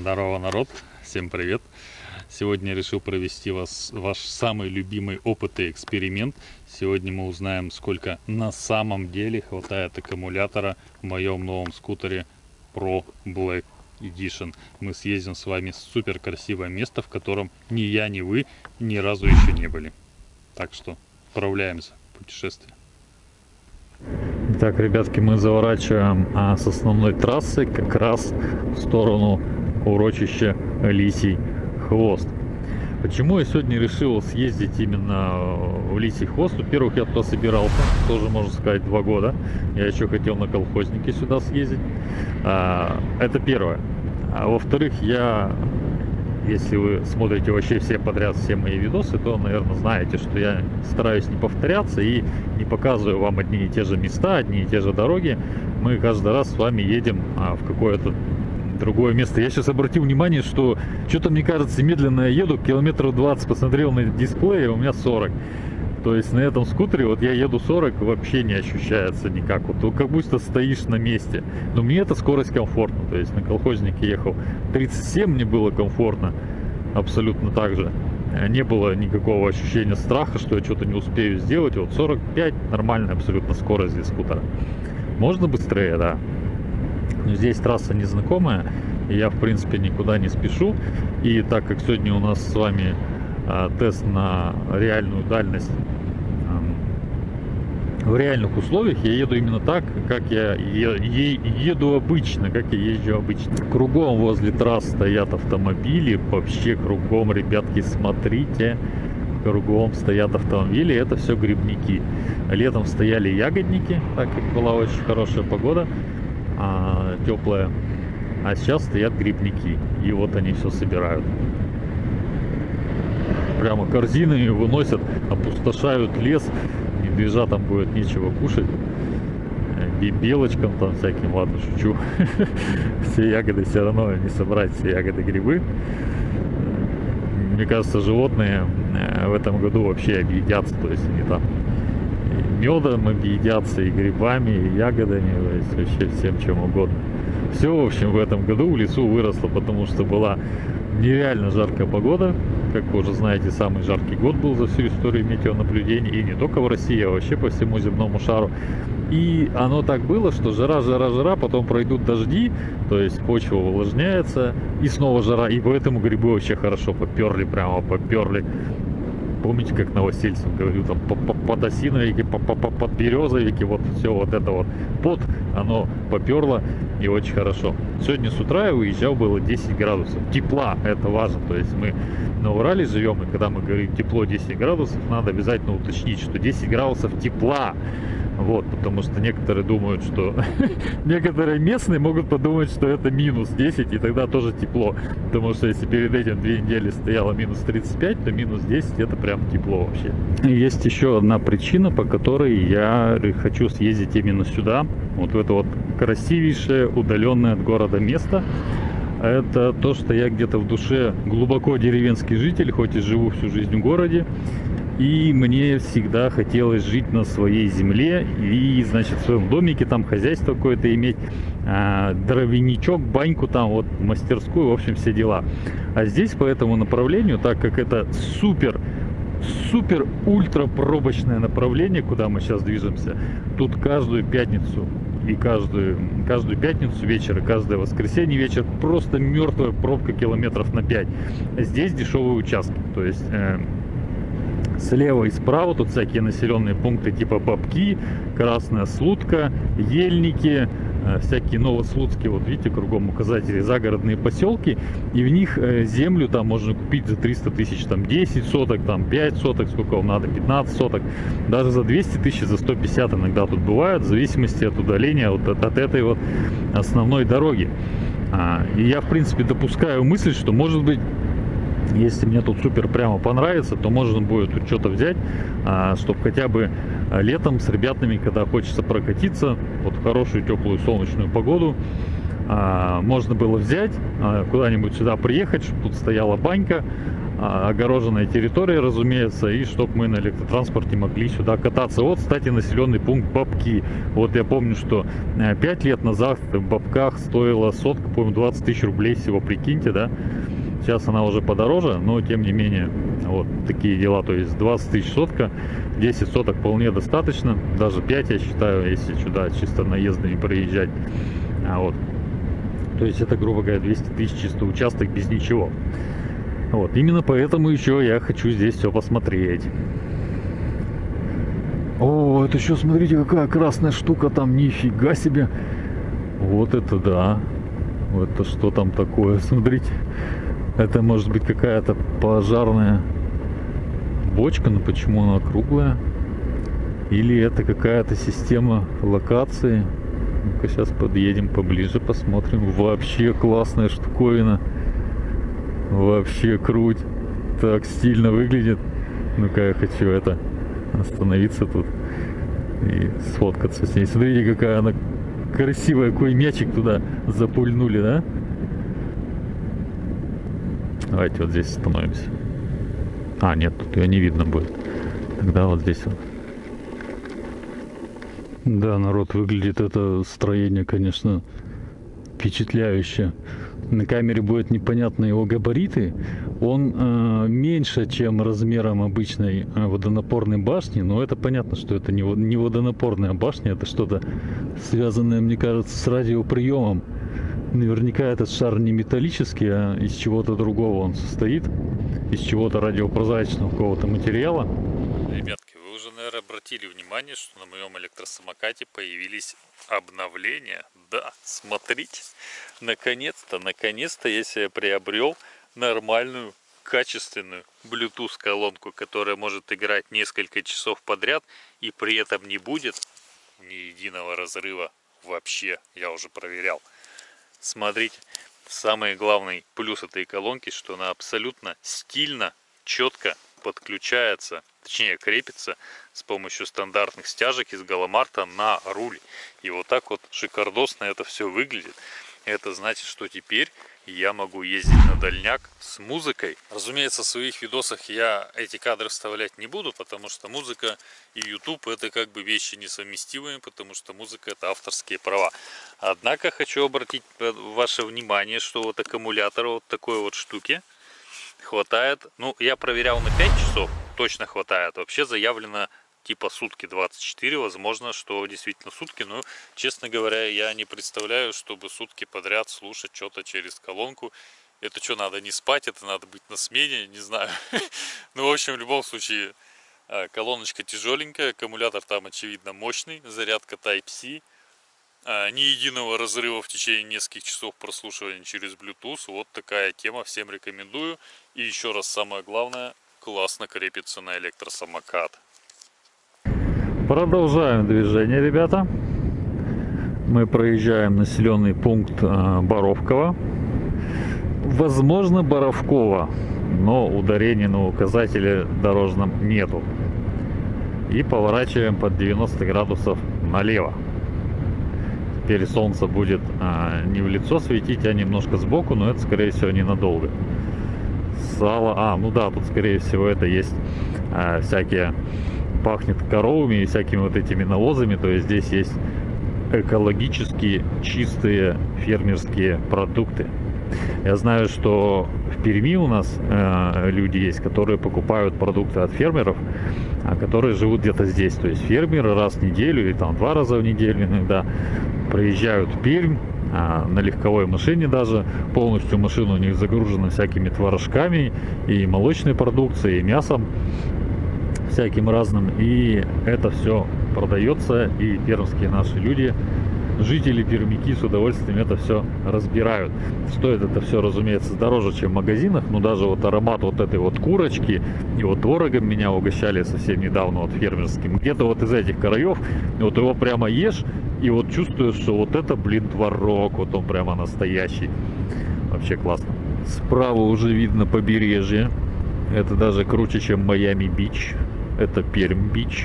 Здорово, народ! Всем привет! Сегодня решил провести ваш самый любимый опыт и эксперимент. Сегодня мы узнаем, сколько на самом деле хватает аккумулятора в моем новом скутере Pro Black Edition. Мы съездим с вами в супер красивое место, в котором ни я, ни вы ни разу еще не были. Так что отправляемся в путешествие. Так, ребятки, мы заворачиваем с основной трассы как раз в сторону урочища Лисий Хвост. Почему я сегодня решил съездить именно в Лисий Хвост? Во-первых, я туда собирался, тоже можно сказать, 2 года. Я еще хотел на колхозники сюда съездить. Это первое. А во-вторых, если вы смотрите вообще все подряд все мои видосы, то, наверное, знаете, что я стараюсь не повторяться и не показываю вам одни и те же места, одни и те же дороги. Мы каждый раз с вами едем в какое-то другое место. Я сейчас обратил внимание, что что-то, мне кажется, медленно я еду, километров 20, посмотрел на дисплее, у меня 40. То есть на этом скутере вот я еду 40, вообще не ощущается никак. Вот как будто стоишь на месте. Но мне эта скорость комфортна. То есть на колхознике ехал 37, мне было комфортно. Абсолютно так же. Не было никакого ощущения страха, что я что-то не успею сделать. Вот 45 нормальная абсолютно скорость для скутера. Можно быстрее, да. Но здесь трасса незнакомая. И я в принципе никуда не спешу. И так как сегодня у нас с вами тест на реальную дальность в реальных условиях, я еду именно так, как я еду обычно, как я езжу обычно. Кругом возле трасс стоят автомобили, вообще кругом, ребятки, смотрите, кругом стоят автомобили, это все грибники. Летом стояли ягодники, так как была очень хорошая погода, теплая, а сейчас стоят грибники, и вот они все собирают. Прямо корзинами выносят, опустошают лес. Медвежатам будет нечего кушать. Белочкам там всяким, ладно, шучу. Все ягоды все равно не собрать, все ягоды, грибы. Мне кажется, животные в этом году вообще объедятся. То есть они там и медом объедятся, и грибами, и ягодами, то есть вообще всем чем угодно. Все, в общем, в этом году в лесу выросло, потому что была нереально жаркая погода. Как вы уже знаете, самый жаркий год был за всю историю метеонаблюдений. И не только в России, а вообще по всему земному шару. И оно так было, что жара, потом пройдут дожди, то есть почва увлажняется, и снова жара. И поэтому грибы вообще хорошо поперли, прямо поперли. Помните, как Новосельцев говорил, там под осиновики, под березовики, вот все вот это вот. Оно поперло и очень хорошо. Сегодня с утра я выезжал, было 10 градусов. Тепла, это важно. То есть мы на Урале живем, и когда мы говорим тепло 10 градусов, надо обязательно уточнить, что 10 градусов тепла. Вот, потому что некоторые думают, что некоторые местные могут подумать, что это минус 10, и тогда тоже тепло. Потому что если перед этим 2 недели стояло минус 35, то минус 10 это прям тепло вообще. И есть еще одна причина, по которой я хочу съездить именно сюда, вот в это вот красивейшее, удаленное от города место. Это то, что я где-то в душе глубоко деревенский житель, хоть и живу всю жизнь в городе. И мне всегда хотелось жить на своей земле и, значит, в своем домике, там хозяйство какое-то иметь, дровяничок, баньку там, вот мастерскую, в общем, все дела. А здесь по этому направлению, так как это супер ультра пробочное направление, куда мы сейчас движемся, тут каждую пятницу и каждую пятницу вечер, и каждое воскресенье вечер просто мертвая пробка километров на 5. Здесь дешевые участки, то есть слева и справа тут всякие населенные пункты типа Бабки, Красная Слутка, Ельники, всякие новослуцкие, вот видите, кругом указатели, загородные поселки, и в них землю там можно купить за 300 тысяч, там 10 соток, там 5 соток, сколько вам надо, 15 соток, даже за 200 тысяч, за 150 иногда тут бывают, в зависимости от удаления вот от этой вот основной дороги. И я, в принципе, допускаю мысль, что, может быть, если мне тут супер прямо понравится, то можно будет тут что-то взять, чтобы хотя бы летом с ребятами, когда хочется прокатиться, вот в хорошую теплую солнечную погоду, можно было взять, куда-нибудь сюда приехать, чтобы тут стояла банька, огороженная территория, разумеется, и чтобы мы на электротранспорте могли сюда кататься. Вот, кстати, населенный пункт Бабки. Вот я помню, что 5 лет назад в Бабках стоила сотка, по-моему, 20 тысяч рублей всего, прикиньте, да? Сейчас она уже подороже, но тем не менее, вот такие дела. То есть 20 тысяч сотка, 10 соток вполне достаточно, даже 5, я считаю, если сюда чисто наездами проезжать. Вот. То есть это, грубо говоря, 200 тысяч чисто участок без ничего. Вот, именно поэтому еще я хочу здесь все посмотреть. О, это еще, смотрите, какая красная штука там, нифига себе. Вот это да. Это что там такое, смотрите. Это может быть какая-то пожарная бочка, но почему она круглая? Или это какая-то система локации? Ну-ка, сейчас подъедем поближе, посмотрим. Вообще классная штуковина. Вообще круть. Так стильно выглядит. Ну-ка, я хочу это остановиться тут и сфоткаться с ней. Смотрите, какая она красивая. Какой мячик туда запульнули, да? Давайте вот здесь остановимся. Нет, тут ее не видно будет. Тогда вот здесь вот. Да, народ, выглядит это строение, конечно, впечатляюще. На камере будет непонятно его габариты. Он меньше, чем размером обычной водонапорной башни, но это понятно, что это не водонапорная башня, это что-то связанное, мне кажется, с радиоприемом. Наверняка этот шар не металлический, а из чего-то другого он состоит, из чего-то радиопрозрачного какого-то материала. Ребятки, вы уже, наверное, обратили внимание, что на моем электросамокате появились обновления. Да, смотрите, наконец-то я себе приобрел нормальную, качественную Bluetooth колонку, которая может играть несколько часов подряд, и при этом не будет ни единого разрыва вообще, я уже проверял. Смотрите, самый главный плюс этой колонки, что она абсолютно стильно, четко подключается, точнее крепится с помощью стандартных стяжек из Галамарта на руль. И вот так вот шикардосно это все выглядит. Это значит, что теперь я могу ездить на дальняк с музыкой. Разумеется, в своих видосах я эти кадры вставлять не буду, потому что музыка и YouTube это как бы вещи несовместимые, потому что музыка это авторские права. Однако хочу обратить ваше внимание, что вот аккумулятора вот такой вот штуки хватает. Ну, я проверял на 5 часов, точно хватает. Вообще заявлено типа сутки 24, возможно, что действительно сутки, но, честно говоря, я не представляю, чтобы сутки подряд слушать что-то через колонку. Это что, надо не спать, это надо быть на смене, не знаю. Ну, в общем, в любом случае, колоночка тяжеленькая, аккумулятор там, очевидно, мощный, зарядка Type-C. Ни единого разрыва в течение нескольких часов прослушивания через Bluetooth. Вот такая тема, всем рекомендую. И еще раз, самое главное, классно крепится на электросамокат. Продолжаем движение, ребята. Мы проезжаем населенный пункт Боровково. Возможно, Боровково, но ударения на указателе дорожном нету. И поворачиваем под 90 градусов налево. Теперь солнце будет не в лицо светить, а немножко сбоку, но это, скорее всего, ненадолго. Сало. Ну да, тут, скорее всего, это есть всякие... Пахнет коровами и всякими вот этими навозами, то есть здесь есть экологически чистые фермерские продукты. Я знаю, что в Перми у нас люди есть, которые покупают продукты от фермеров, которые живут где-то здесь. То есть фермеры раз в неделю или там 2 раза в неделю иногда приезжают в Пермь на легковой машине, даже полностью машина у них загружена всякими творожками и молочной продукцией, и мясом всяким разным, и это все продается, и пермские наши люди, жители пермяки, с удовольствием это все разбирают. Стоит это все, разумеется, дороже, чем в магазинах, но даже вот аромат вот этой вот курочки и вот творогом меня угощали совсем недавно вот фермерским, где-то вот из этих краев, вот его прямо ешь и вот чувствуешь, что вот это, блин, творог, вот он прямо настоящий. Вообще классно. Справа уже видно побережье, это даже круче, чем Майами-Бич. Это Пермь-Бич.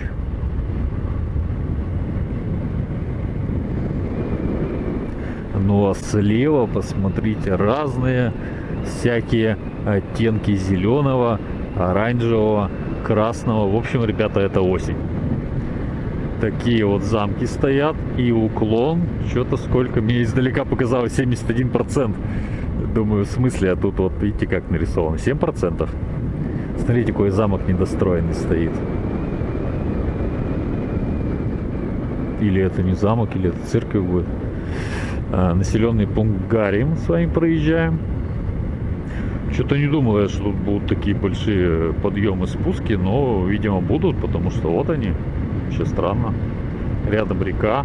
Ну а слева, посмотрите, разные всякие оттенки зеленого, оранжевого, красного. В общем, ребята, это осень. Такие вот замки стоят. И уклон, что-то сколько, мне издалека показалось 71%. Думаю, в смысле, а тут вот видите, как нарисовано, 7%. Смотрите, какой замок недостроенный стоит. Или это не замок, или это церковь будет. Населенный пункт Гарри мы с вами проезжаем. Что-то не думал я, что тут будут такие большие подъемы, спуски, но, видимо, будут, потому что вот они. Вообще странно. Рядом река.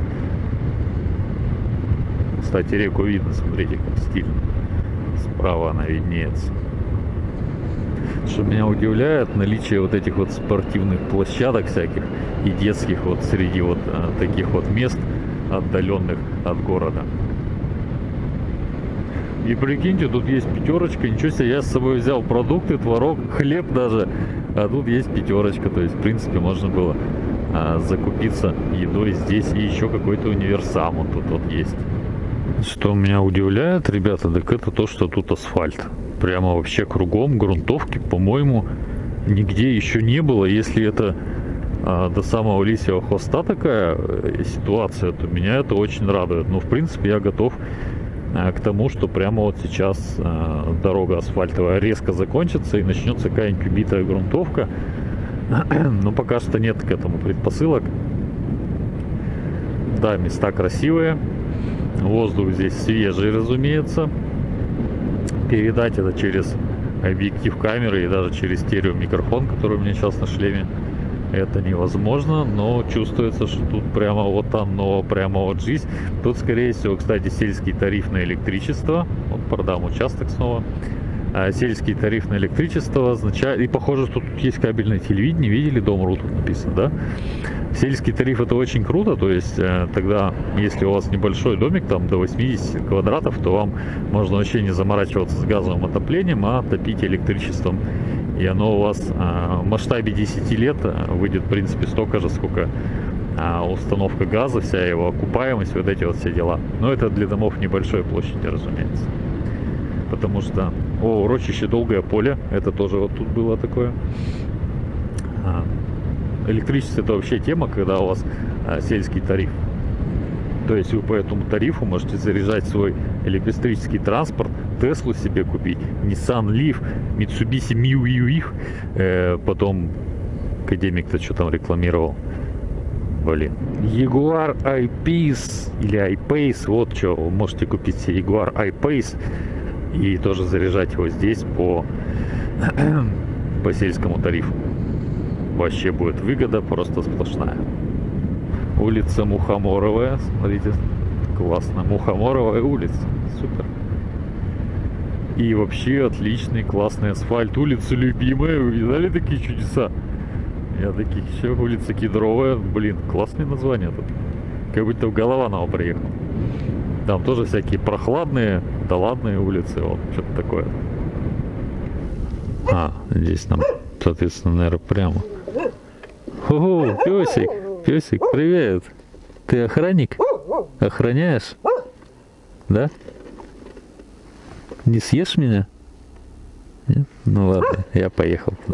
Кстати, реку видно, смотрите, как стильно. Справа она виднеется. Что меня удивляет, наличие вот этих вот спортивных площадок всяких и детских вот среди вот таких вот мест, отдаленных от города. И прикиньте, тут есть пятерочка, ничего себе, я с собой взял продукты, творог, хлеб даже, а тут есть пятерочка, то есть в принципе можно было закупиться едой здесь, и еще какой-то универсам вот тут вот есть. Что меня удивляет, ребята, так это то, что тут асфальт. Прямо вообще кругом грунтовки, по-моему, нигде еще не было. Если это до самого Лисьего хвоста такая ситуация, то меня это очень радует. Но в принципе я готов к тому, что прямо вот сейчас дорога асфальтовая резко закончится и начнется какая-нибудь убитая грунтовка. Но пока что нет к этому предпосылок. Да, места красивые. Воздух здесь свежий, разумеется. Передать это через объектив камеры и даже через стереомикрофон, который у меня сейчас на шлеме, это невозможно, но чувствуется, что тут прямо вот оно, прямо вот жизнь. Тут, скорее всего, кстати, сельский тариф на электричество. Вот продам участок снова. Сельский тариф на электричество означает, и похоже, что тут есть кабельное телевидение, видели, Дом.ру тут написано, да? Сельский тариф — это очень круто, то есть тогда, если у вас небольшой домик, там до 80 квадратов, то вам можно вообще не заморачиваться с газовым отоплением, а топить электричеством. И оно у вас в масштабе 10 лет выйдет, в принципе, столько же, сколько установка газа, вся его окупаемость, вот эти вот все дела. Но это для домов небольшой площади, разумеется. Потому что, урочище Долгое поле, это тоже вот тут было такое. Электричество — это вообще тема, когда у вас сельский тариф. То есть вы по этому тарифу можете заряжать свой электрический транспорт, Теслу себе купить, Nissan Leaf, Mitsubishi Miu, потом академик-то что там рекламировал, блин, Jaguar I-Pace или I-Pace, вот что, вы можете купить себе Jaguar I-Pace и тоже заряжать его здесь по сельскому тарифу. Вообще будет выгода просто сплошная. Улица Мухоморовая, смотрите, классно, Мухоморовая улица, супер. И вообще отличный, классный асфальт, улица любимая, вы видали такие чудеса? Я таких еще, улица Кедровая, блин, классное название тут, как будто в Голованово приехал. Там тоже всякие прохладные, доладные улицы, вот, что-то такое. Здесь нам, соответственно, наверное, прямо. Ого, песик, песик, привет. Ты охранник? Охраняешь? Да? Не съешь меня? Нет? Ну ладно, я поехал туда.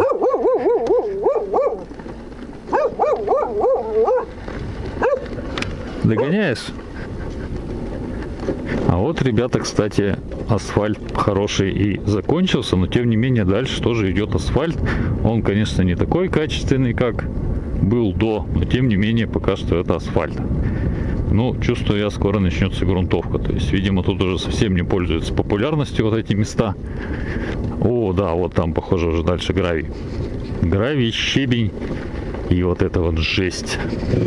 Догоняешь? А вот, ребята, кстати, асфальт хороший и закончился, но тем не менее дальше тоже идет асфальт. Он, конечно, не такой качественный, как был до, но тем не менее пока что это асфальт. Ну, чувствую я, скоро начнется грунтовка. То есть, видимо, тут уже совсем не пользуются популярностью вот эти места. О, да, вот там, похоже, уже дальше гравий. Гравий, щебень и вот это вот жесть.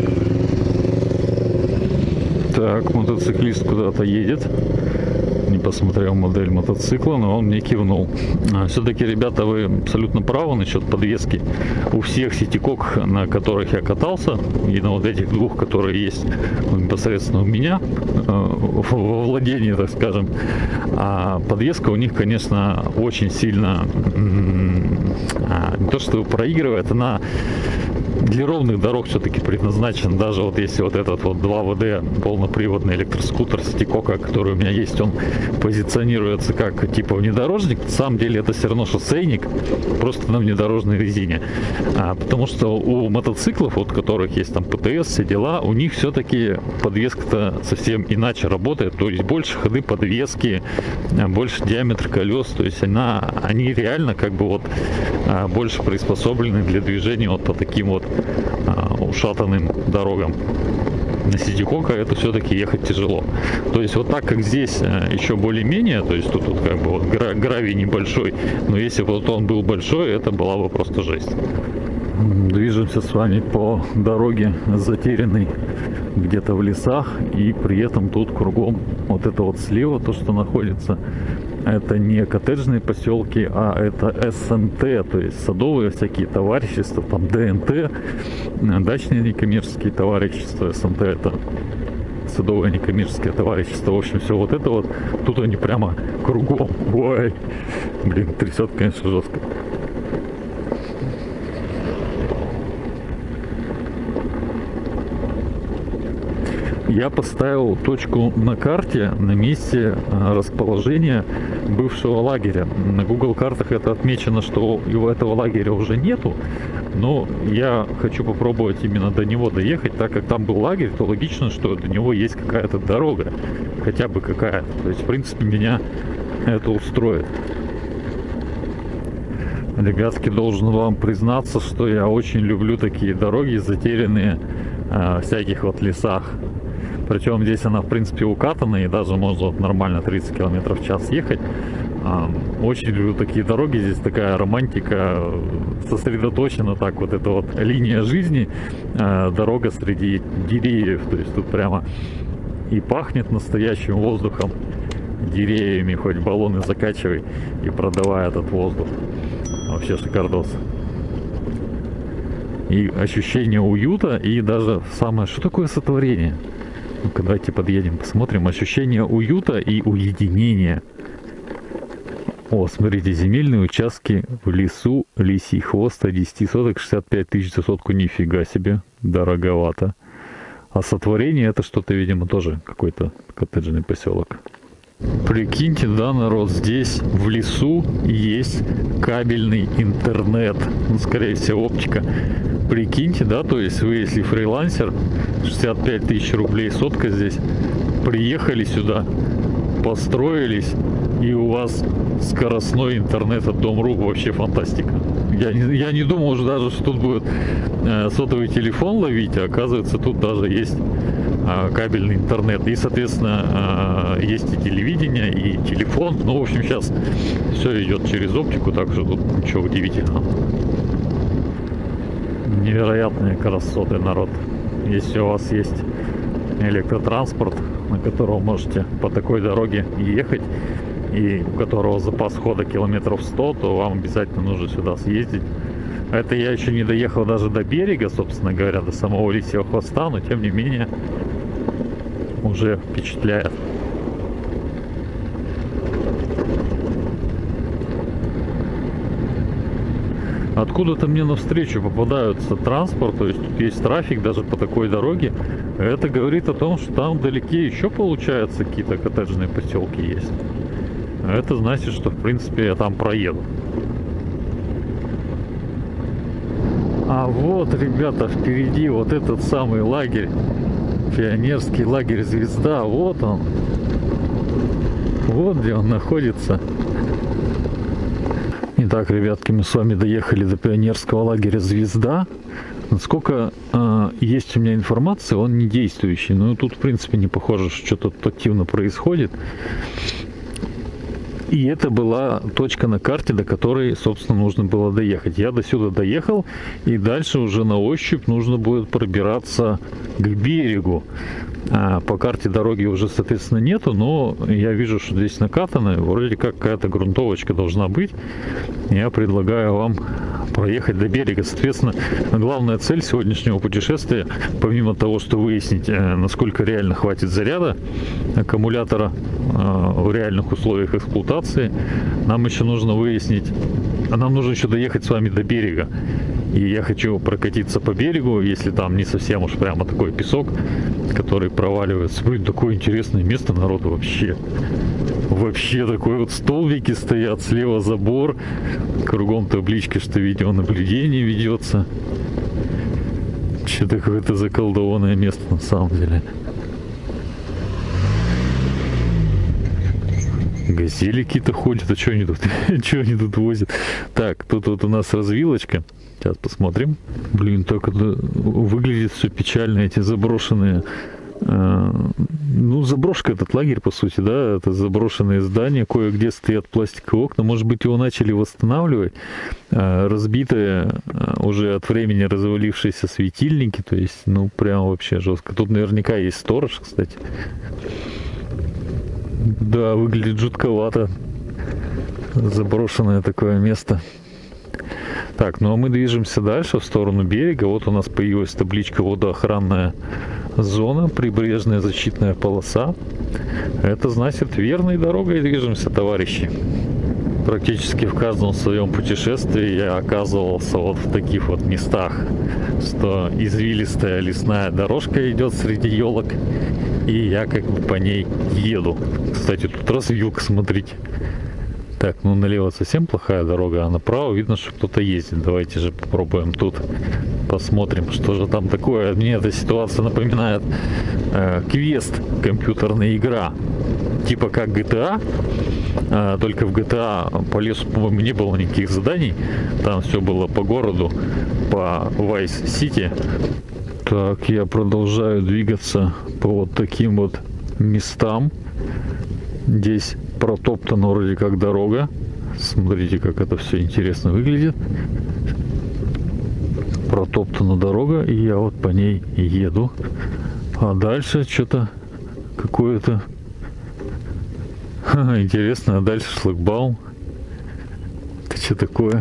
Так, мотоциклист куда-то едет. Не посмотрел модель мотоцикла, но он мне кивнул. Все-таки, ребята, вы абсолютно правы насчет подвески. У всех ситикок, на которых я катался, и на вот этих двух, которые есть непосредственно у меня во владении, так скажем, подвеска у них, конечно, очень сильно не то что проигрывает, она для ровных дорог все-таки предназначен. Даже вот если вот этот вот 2WD полноприводный электроскутер Стикока, который у меня есть, он позиционируется как типа внедорожник. На самом деле это все равно шоссейник, просто на внедорожной резине. Потому что у мотоциклов, вот, у которых есть там ПТС, все дела, у них все-таки подвеска-то совсем иначе работает. То есть больше ходы подвески, больше диаметр колес. То есть они реально как бы вот больше приспособлены для движения вот по таким вот ушатанным дорогам. На Ситикока это все-таки ехать тяжело. То есть вот так как здесь еще более-менее, то есть тут как бы вот гравий небольшой, но если вот он был большой, это была бы просто жесть. Движемся с вами по дороге, затерянной где-то в лесах, и при этом тут кругом вот это вот слева, то что находится, это не коттеджные поселки, а это СНТ, то есть садовые всякие товарищества, там ДНТ, дачные некоммерческие товарищества, СНТ это садовое некоммерческое товарищество, в общем, все вот это вот, тут они прямо кругом, ой, блин, трясет, конечно, жестко. Я поставил точку на карте на месте расположения бывшего лагеря. На Google картах это отмечено, что его этого лагеря уже нету, но я хочу попробовать именно до него доехать, так как там был лагерь, то логично, что до него есть какая-то дорога, хотя бы какая-то. То есть, в принципе, меня это устроит. Ребятки, должен вам признаться, что я очень люблю такие дороги, затерянные в всяких вот лесах. Причем здесь она, в принципе, укатана, и даже можно вот нормально 30 км в час ехать. Очень люблю такие дороги, здесь такая романтика, сосредоточена так вот эта вот линия жизни, дорога среди деревьев. То есть тут прямо и пахнет настоящим воздухом, деревьями, хоть баллоны закачивай и продавай этот воздух. Вообще шикардос. И ощущение уюта, и даже самое, что такое сотворение? Ну-ка, давайте подъедем, посмотрим. Ощущение уюта и уединения. О, смотрите, земельные участки в лесу, лисий хвост, 10 соток, 65 тысяч за сотку, нифига себе, дороговато. А сотворение это что-то, видимо, тоже какой-то коттеджный поселок. Прикиньте, да, народ, здесь в лесу есть кабельный интернет, ну, скорее всего, оптика. Прикиньте, да, то есть вы, если фрилансер, 65 тысяч рублей сотка здесь, приехали сюда, построились, и у вас скоростной интернет от Дом.ру, вообще фантастика. Я не думал уже даже, что тут будет сотовый телефон ловить, а оказывается, тут даже есть кабельный интернет. И, соответственно, есть и телевидение, и телефон. Ну, в общем, сейчас все идет через оптику, так что тут ничего удивительного. Невероятные красоты, народ. Если у вас есть электротранспорт, на котором можете по такой дороге ехать, и у которого запас хода километров 100, то вам обязательно нужно сюда съездить. Это я еще не доехал даже до берега, собственно говоря, до самого Лисьего хвоста, но тем не менее уже впечатляет. Откуда-то мне навстречу попадаются транспорт, то есть тут есть трафик даже по такой дороге. Это говорит о том, что там вдалеке еще, получается, какие-то коттеджные поселки есть. Это значит, что, в принципе, я там проеду. А вот, ребята, впереди вот этот самый лагерь, пионерский лагерь «Звезда». Вот он. Вот где он находится. Итак, ребятки, мы с вами доехали до пионерского лагеря «Звезда». Насколько есть у меня информация, он не действующий. Но тут, в принципе, не похоже, что что-то активно происходит. И это была точка на карте, до которой, собственно, нужно было доехать. Я до сюда доехал, и дальше уже на ощупь нужно будет пробираться к берегу. По карте дороги уже, соответственно, нету, но я вижу, что здесь накатано, вроде как какая-то грунтовочка должна быть. Я предлагаю вам проехать до берега. Соответственно, главная цель сегодняшнего путешествия, помимо того, что выяснить, насколько реально хватит заряда аккумулятора в реальных условиях эксплуатации, нам еще нужно выяснить, нам нужно еще доехать с вами до берега. И я хочу прокатиться по берегу, если там не совсем уж прямо такой песок, который проваливается. Блин, такое интересное место, народу, вообще. Вообще такой вот столбики стоят, слева забор, кругом табличка, что видеонаблюдение ведется. Что-то какое-то заколдованное место на самом деле. Газели какие-то ходят, а что они тут, что они тут возят? Так, тут вот у нас развилочка. Сейчас посмотрим. Блин, так это выглядит все печально, эти заброшенные. Ну, заброшка этот лагерь, по сути, да, это заброшенные здания, кое-где стоят пластиковые окна. Может быть, его начали восстанавливать. Разбитые уже от времени развалившиеся светильники, то есть, ну, прям вообще жестко. Тут наверняка есть сторож, кстати. Да, выглядит жутковато. Заброшенное такое место. Так, ну а мы движемся дальше в сторону берега. Вот у нас появилась табличка «Водоохранная зона, прибрежная защитная полоса». Это значит, верной дорогой движемся, товарищи. Практически в каждом своем путешествии я оказывался вот в таких вот местах, что извилистая лесная дорожка идет среди елок, и я как бы по ней еду. Кстати, тут развилка, смотрите. Так, ну налево совсем плохая дорога, а направо видно, что кто-то ездит. Давайте же попробуем тут, посмотрим, что же там такое. Мне эта ситуация напоминает квест, компьютерная игра, типа как GTA, только в GTA по лесу, по-моему, не было никаких заданий. Там все было по городу, по Vice City. Так, я продолжаю двигаться по вот таким вот местам. Здесь протоптана вроде как дорога. Смотрите, как это все интересно выглядит. Протоптана дорога, и я вот по ней еду. А дальше что-то какое-то интересно. А дальше шлагбаум. Это что такое?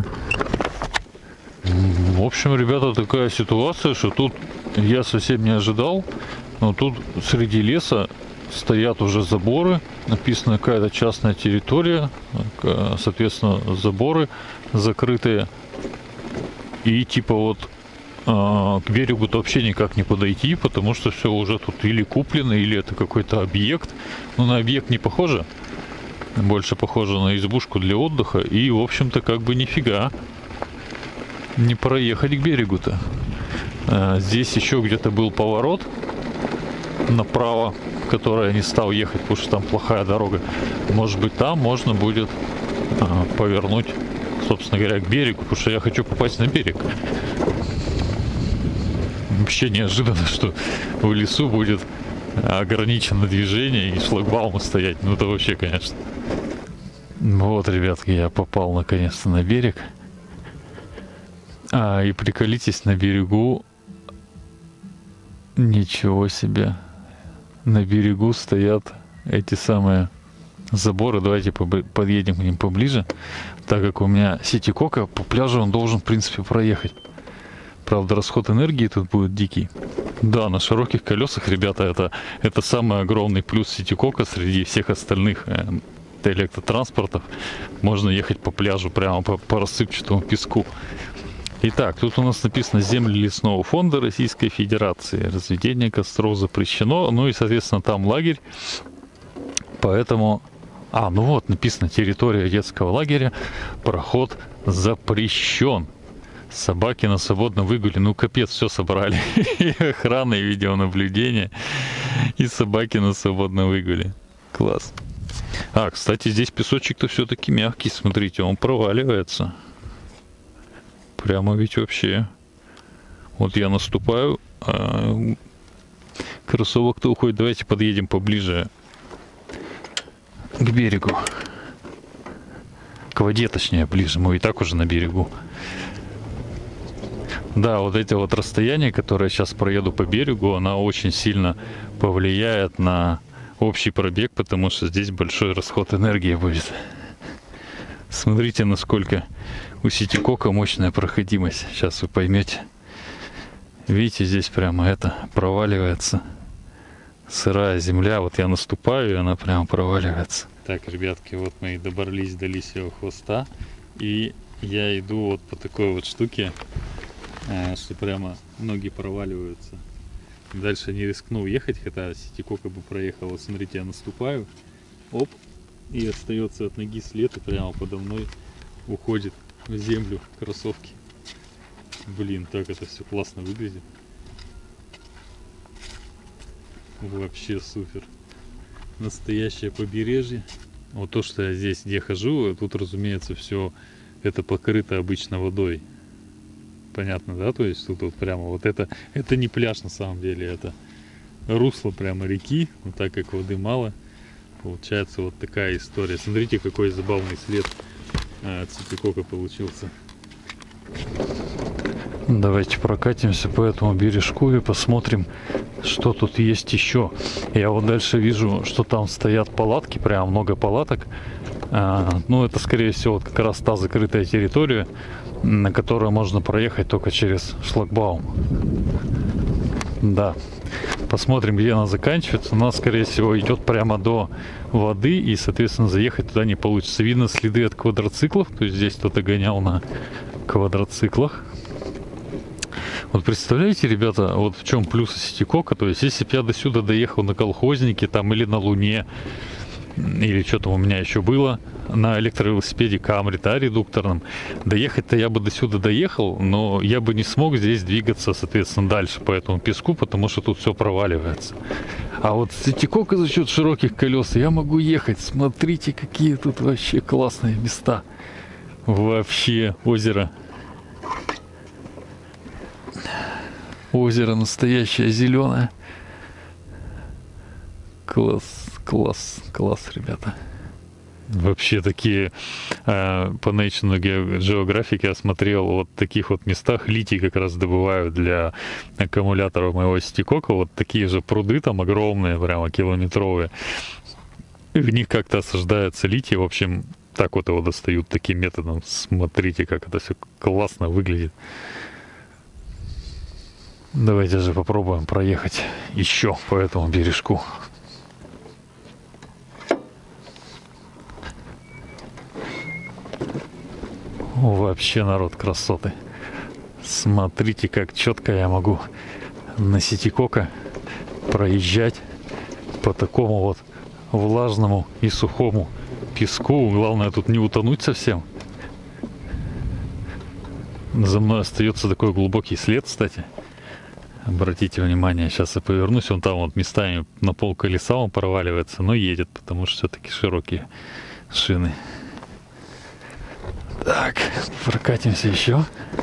В общем, ребята, такая ситуация, что тут я совсем не ожидал, но тут среди леса стоят уже заборы, написано какая-то частная территория, соответственно, заборы закрытые, и типа вот к берегу-то вообще никак не подойти, потому что все уже тут или куплено, или это какой-то объект. Но на объект не похоже, больше похоже на избушку для отдыха, и в общем-то как бы нифига не проехать к берегу-то. Здесь еще где-то был поворот направо, который я не стал ехать, потому что там плохая дорога. Может быть, там можно будет повернуть, собственно говоря, к берегу, потому что я хочу попасть на берег. Вообще неожиданно, что в лесу будет ограничено движение и шлагбаумы стоять. Ну это вообще, конечно. Вот, ребятки, я попал наконец-то на берег. И приколитесь, на берегу, ничего себе, на берегу стоят эти самые заборы. Давайте подъедем к ним поближе, так как у меня ситикока, по пляжу он должен в принципе проехать. Правда, расход энергии тут будет дикий. Да, на широких колесах, ребята, это самый огромный плюс ситикока среди всех остальных электротранспортов. Можно ехать по пляжу прямо по рассыпчатому песку. Итак, тут у нас написано «Земли лесного фонда Российской Федерации». Разведение костров запрещено. Ну и, соответственно, там лагерь. Поэтому... ну вот, написано «Территория детского лагеря. Проход запрещен». Собаки на свободном выгуле. Ну, капец, все собрали. И охрана, и видеонаблюдение. И собаки на свободном выгуле. Класс. Кстати, здесь песочек-то все-таки мягкий. Смотрите, он проваливается. Прямо ведь вообще. Вот я наступаю, кроссовок-то уходит. Давайте подъедем поближе к берегу. К воде, точнее, ближе. Мы и так уже на берегу. Да, вот эти вот расстояния, которые я сейчас проеду по берегу, она очень сильно повлияет на общий пробег, потому что здесь большой расход энергии будет. Смотрите, насколько у ситикока мощная проходимость. Сейчас вы поймете. Видите, здесь прямо это проваливается. Сырая земля. Вот я наступаю, и она прямо проваливается. Так, ребятки, вот мы и добрались до лисьего хвоста. И я иду вот по такой вот штуке. что прямо ноги проваливаются. Дальше не рискну ехать, хотя Ситикока бы проехала. Смотрите, я наступаю, оп, и остается от ноги след, и прямо подо мной уходит в землю кроссовки. Блин, так это все классно выглядит. Вообще супер. Настоящее побережье. Вот то, что я здесь, где хожу, тут, разумеется, все это покрыто обычно водой. Понятно, да? То есть тут вот прямо вот это не пляж на самом деле, это русло прямо реки. Но так как воды мало, получается вот такая история. Смотрите, какой забавный след от Ситикока получился. Давайте прокатимся по этому бережку и посмотрим, что тут есть еще. Я вот дальше вижу, что там стоят палатки, прям много палаток. Ну, это, скорее всего, вот как раз та закрытая территория, на которую можно проехать только через шлагбаум. Да. Посмотрим, где она заканчивается. У нас, скорее всего, идет прямо до воды, и, соответственно, заехать туда не получится. Видно следы от квадроциклов, то есть здесь кто-то гонял на квадроциклах. Вот представляете, ребята, вот в чем плюсы Ситикока. То есть, если бы я до сюда доехал на колхознике там или на Луне, или что там у меня еще было, на электровелосипеде Камри, да, редукторном, доехать-то я бы до сюда доехал, но я бы не смог здесь двигаться, соответственно, дальше по этому песку, потому что тут все проваливается. А вот Ситикока за счет широких колес я могу ехать. Смотрите, какие тут вообще классные места. Вообще озеро. Озеро настоящее, зеленое. Класс, класс, класс, ребята. Вообще такие по National Geographic я смотрел, вот в таких вот местах литий как раз добывают для аккумуляторов моего Ситикока. Вот такие же пруды там огромные, прямо километровые. И в них как-то осаждается литий. В общем, так вот его достают таким методом. Смотрите, как это все классно выглядит. Давайте же попробуем проехать еще по этому бережку. Вообще, народ, красоты. Смотрите, как четко я могу на Ситикока проезжать по такому вот влажному и сухому песку. Главное тут не утонуть совсем. За мной остается такой глубокий след, кстати. Обратите внимание, сейчас я повернусь, он там вот местами на пол колеса он проваливается, но едет, потому что все-таки широкие шины. Так, прокатимся еще.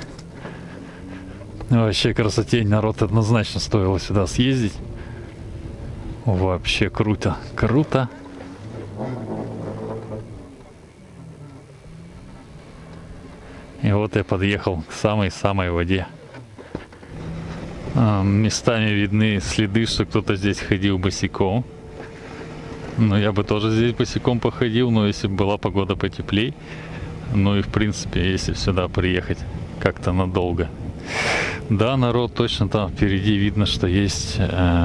Вообще красотень, народ, однозначно стоило сюда съездить. Вообще круто, круто. И вот я подъехал к самой-самой воде. Местами видны следы, что кто-то здесь ходил босиком. Ну, я бы тоже здесь босиком походил, но если бы была погода потеплей. Ну и в принципе, если сюда приехать как-то надолго. Да, народ, точно там впереди видно, что есть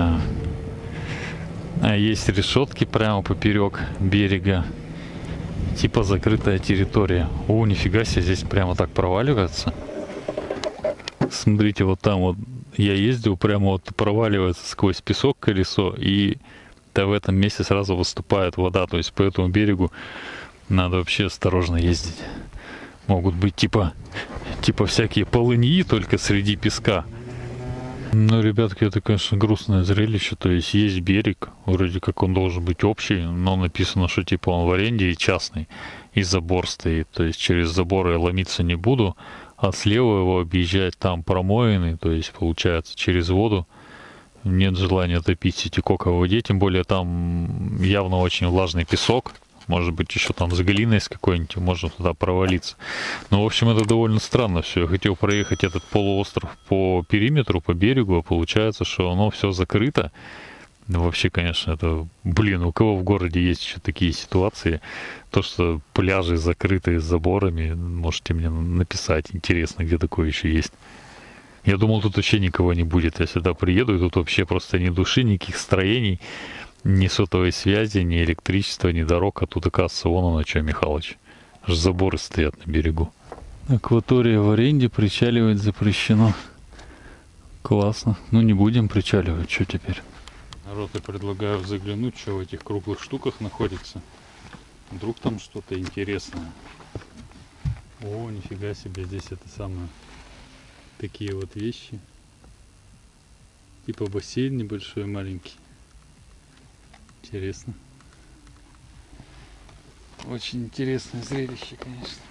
решетки прямо поперек берега. Типа закрытая территория. О, нифига себе, здесь прямо так проваливается. Смотрите, вот там вот я ездил, прямо вот проваливается сквозь песок колесо, и да, в этом месте сразу выступает вода. То есть по этому берегу надо вообще осторожно ездить. Могут быть типа всякие полыньи только среди песка. Ну, ребятки, это, конечно, грустное зрелище. То есть есть берег, вроде как он должен быть общий, но написано, что типа он в аренде и частный, и забор стоит. То есть через забор я ломиться не буду, а слева его объезжать там промоины, то есть получается через воду. Нет желания топить Ситикока в воде, тем более там явно очень влажный песок. Может быть, еще там с глиной с какой-нибудь, можно туда провалиться. Ну, в общем, это довольно странно все. Я хотел проехать этот полуостров по периметру, по берегу, а получается, что оно все закрыто. Ну, вообще, конечно, это... Блин, у кого в городе есть еще такие ситуации? То, что пляжи закрыты заборами, можете мне написать. Интересно, где такое еще есть. Я думал, тут вообще никого не будет. Я сюда приеду, и тут вообще просто ни души, никаких строений. Ни сотовой связи, ни электричества, ни дорог. А тут, оказывается, вон оно что, Михалыч. Аж заборы стоят на берегу. Акватория в аренде, причаливать запрещено. Классно. Ну не будем причаливать, что теперь? Народ, я предлагаю заглянуть, что в этих круглых штуках находится. Вдруг там что-то интересное. О, нифига себе, здесь это самое. Такие вот вещи. Типа бассейн небольшой, маленький. Интересно. Очень интересное зрелище, конечно.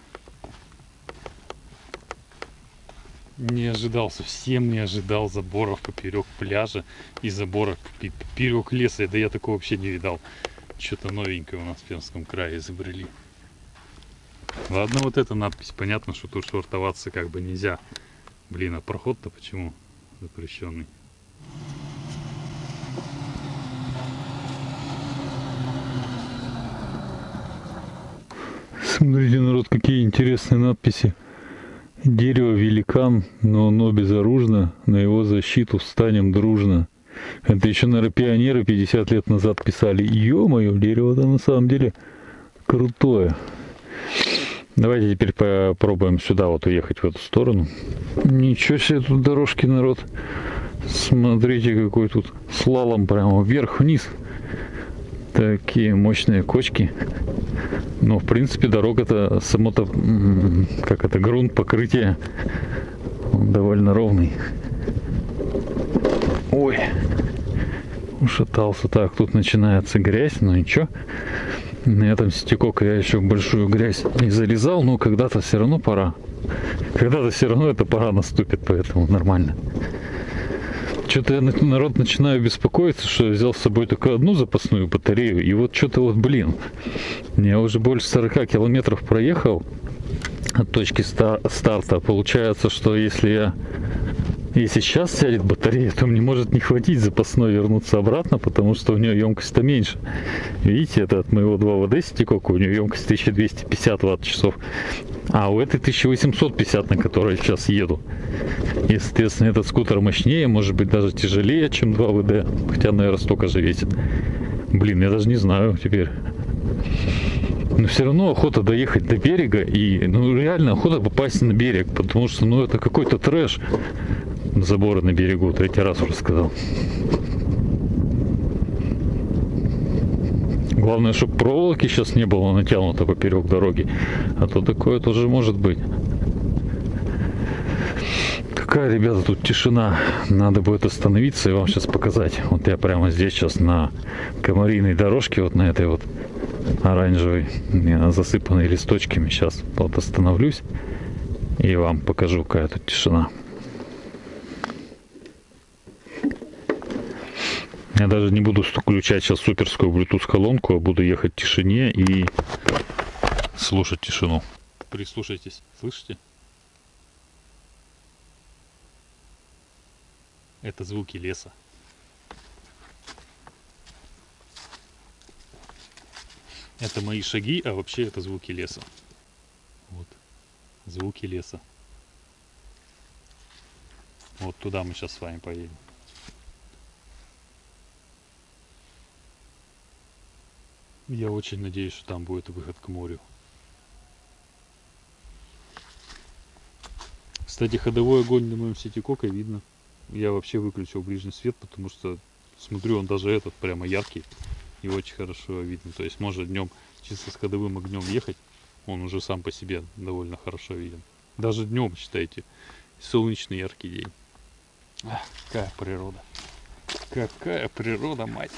Не ожидал, совсем не ожидал заборов поперек пляжа и заборов поперек леса. Да я такого вообще не видал. Что-то новенькое у нас в Пермском крае изобрели. Ладно, вот эта надпись. Понятно, что тут швартоваться как бы нельзя. Блин, а проход-то почему запрещенный? Смотрите, народ, какие интересные надписи. Дерево великан, но оно безоружно, на его защиту встанем дружно. Это еще, наверное, пионеры 50 лет назад писали. Ё-моё, дерево-то на самом деле крутое. Давайте теперь попробуем сюда вот уехать в эту сторону. Ничего себе тут дорожки, народ. Смотрите, какой тут слалом прямо вверх-вниз. Такие мощные кочки. Но в принципе дорога-то само-то, как это, грунт, покрытие, он довольно ровный. Ой, ушатался. Так, тут начинается грязь, но ничего. На этом стекок я еще в большую грязь не залезал, но когда-то все равно пора. Когда-то все равно эта пора наступит, поэтому нормально. Что-то я, народ, начинаю беспокоиться, что я взял с собой только одну запасную батарею. И вот что-то вот, блин, я уже больше 40 километров проехал от точки старта. Получается, что если сейчас сядет батарея, то мне может не хватить запасной вернуться обратно, потому что у нее емкость-то меньше. Видите, это от моего 2ВД стекока, у нее емкость 1250 ватт-часов. А у этой 1850, на которой я сейчас еду. И, соответственно, этот скутер мощнее, может быть, даже тяжелее, чем 2ВД. Хотя, наверное, столько же весит. Блин, я даже не знаю теперь. Но все равно охота доехать до берега. И, ну, реально охота попасть на берег. Потому что, ну, это какой-то трэш. Заборы на берегу, третий раз уже сказал. Главное, чтобы проволоки сейчас не было натянуто поперек дороги. А то такое тоже может быть. Какая, ребята, тут тишина. Надо будет остановиться и вам сейчас показать. Вот я прямо здесь сейчас на комариной дорожке, вот на этой вот оранжевой, засыпанной листочками. Сейчас вот остановлюсь и вам покажу, какая тут тишина. Я даже не буду включать сейчас суперскую Bluetooth колонку, а буду ехать в тишине и слушать тишину. Прислушайтесь, слышите? Это звуки леса. Это мои шаги, а вообще это звуки леса. Вот, звуки леса. Вот туда мы сейчас с вами поедем. Я очень надеюсь, что там будет выход к морю. Кстати, ходовой огонь на моем сетикоке видно. Я вообще выключил ближний свет, потому что смотрю, он даже этот прямо яркий и очень хорошо видно. То есть можно днем чисто с ходовым огнем ехать, он уже сам по себе довольно хорошо виден. Даже днем, считайте, солнечный яркий день. Ах, какая природа. Какая природа, мать.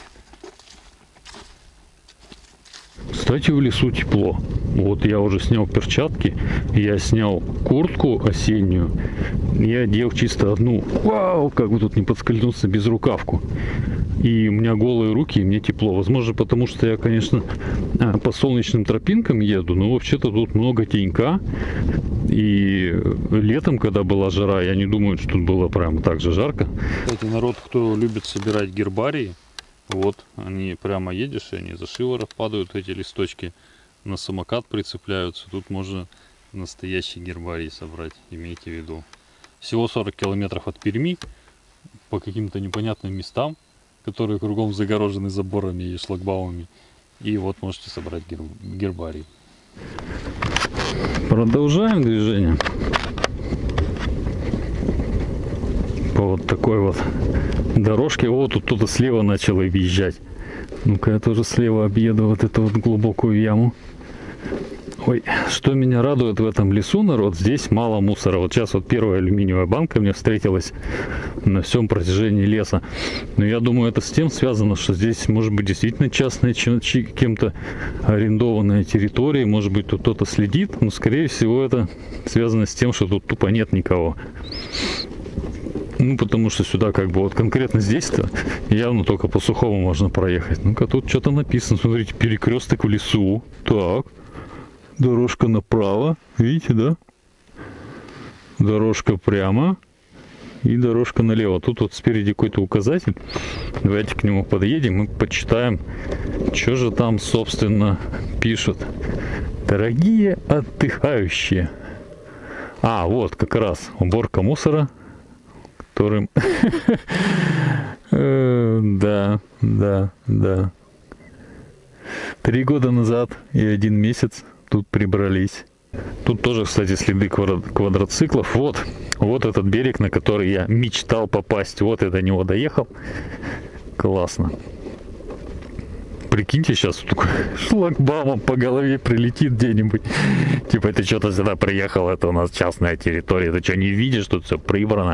Кстати, в лесу тепло. Вот я уже снял перчатки, я снял куртку осеннюю и одел чисто одну. Вау, как бы тут не подскользнуться, безрукавку. И у меня голые руки, и мне тепло. Возможно, потому что я, конечно, по солнечным тропинкам еду, но вообще-то тут много тенька. И летом, когда была жара, я не думаю, что тут было прямо так же жарко. Кстати, народ, кто любит собирать гербарии, вот, они прямо едешь, и они за шиворот падают, эти листочки на самокат прицепляются. Тут можно настоящий гербарий собрать, имейте в виду. Всего 40 километров от Перми, по каким-то непонятным местам, которые кругом загорожены заборами и шлагбаумами. И вот можете собрать гербарий. Продолжаем движение. По вот вот такой вот дорожке. Вот тут кто-то слева начал объезжать. Ну-ка, я тоже слева объеду вот эту вот глубокую яму. Ой, что меня радует в этом лесу, народ, здесь мало мусора. Вот сейчас вот первая алюминиевая банка мне встретилась на всем протяжении леса. Но я думаю, это с тем связано, что здесь может быть действительно частная, кем-то арендованная территория. Может быть, тут кто-то следит. Но, скорее всего, это связано с тем, что тут тупо нет никого. Ну, потому что сюда как бы вот конкретно здесь-то явно только по сухому можно проехать. Ну-ка, тут что-то написано. Смотрите, перекресток в лесу. Так. Дорожка направо, видите, да? Дорожка прямо и дорожка налево. Тут вот спереди какой-то указатель. Давайте к нему подъедем и почитаем, что же там, собственно, пишут. Дорогие отдыхающие. А, вот как раз уборка мусора, которым... Да. 3 года назад и 1 месяц тут прибрались. Тут тоже, кстати, следы квадроциклов. Вот этот берег, на который я мечтал попасть. Вот я до него доехал. Классно. Прикиньте, сейчас такой шлагбаумом по голове прилетит где-нибудь. Типа, ты что-то сюда приехал, это у нас частная территория. Ты что, не видишь, тут все прибрано?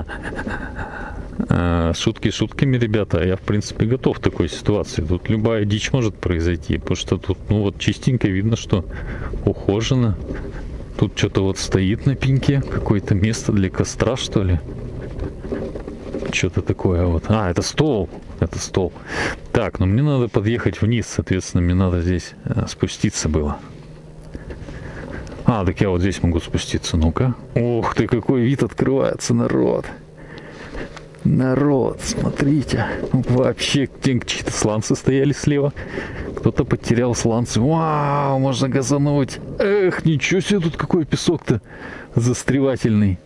Шутки шутками, ребята, я в принципе готов к такой ситуации. Тут любая дичь может произойти, потому что тут, ну вот, чистенько видно, что ухожено. Тут что-то вот стоит на пеньке, какое-то место для костра, что ли. Что-то такое вот. А, это стол. Это стол. Так, ну мне надо подъехать вниз, соответственно, мне надо здесь спуститься было. А, так я вот здесь могу спуститься, ну-ка. Ух ты, какой вид открывается, народ. Народ, смотрите, вообще чьи-то сланцы стояли слева, кто-то потерял сланцы. Вау, можно газануть. Эх, ничего себе, тут какой песок-то застревательный.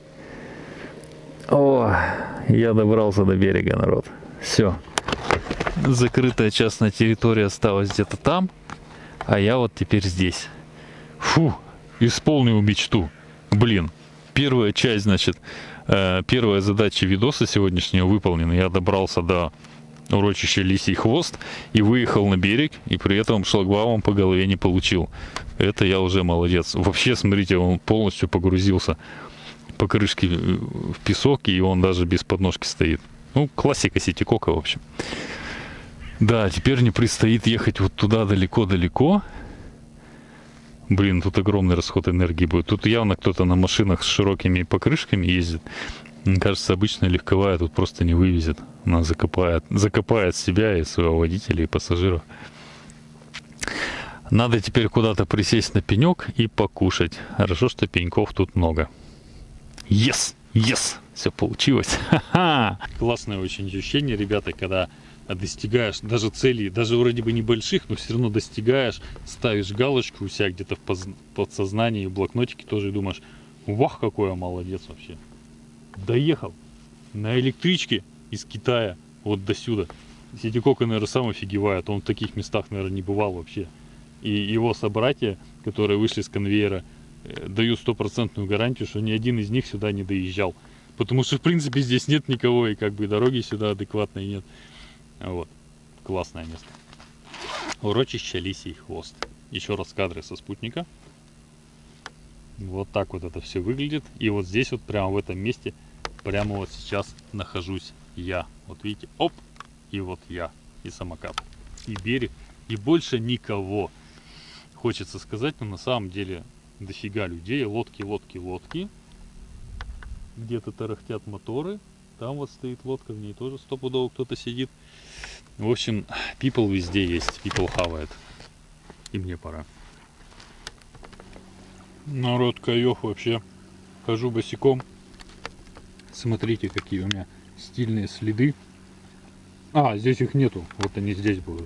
О, я добрался до берега, народ. Все. Закрытая частная территория осталась где-то там, а я вот теперь здесь. Фу, исполнил мечту. Блин, первая часть, значит, первая задача видоса сегодняшнего выполнена. Я добрался до урочища Лисий Хвост и выехал на берег, и при этом шлагбаумом по голове не получил. Это я уже молодец. Вообще, смотрите, он полностью погрузился по крышке в песок, и он даже без подножки стоит. Ну, классика Ситикока, в общем. Да, теперь мне предстоит ехать вот туда далеко-далеко. Блин, тут огромный расход энергии будет. Тут явно кто-то на машинах с широкими покрышками ездит. Мне кажется, обычная легковая тут просто не вывезет. Она закопает себя и своего водителя, и пассажиров. Надо теперь куда-то присесть на пенек и покушать. Хорошо, что пеньков тут много. Yes! Yes! Все получилось. Ха-ха! Классное очень ощущение, ребята, когда достигаешь даже целей, даже вроде бы небольших, но все равно достигаешь, ставишь галочку у себя где-то в подсознании, в блокнотике тоже и думаешь, вах, какой я молодец вообще. Доехал на электричке из Китая вот до сюда. Ситикока, наверное, сам офигевает, он в таких местах, наверное, не бывал вообще. И его собратья, которые вышли с конвейера, даю 100% гарантию, что ни один из них сюда не доезжал. Потому что, в принципе, здесь нет никого, и как бы дороги сюда адекватной нет. Вот, классное место. Урочище Лисий Хвост. Еще раз кадры со спутника. Вот так вот это все выглядит. И вот здесь вот прямо в этом месте, прямо вот сейчас нахожусь я. Вот видите, оп, и вот я, и самокат, и берег, и больше никого. Хочется сказать, но на самом деле дофига людей. Лодки, лодки, лодки. Где-то тарахтят моторы. Там вот стоит лодка, в ней тоже стопудово кто-то сидит. В общем, people везде есть, people хавает. И мне пора. Народ, каёв вообще. Хожу босиком. Смотрите, какие у меня стильные следы. А, здесь их нету. Вот они здесь будут.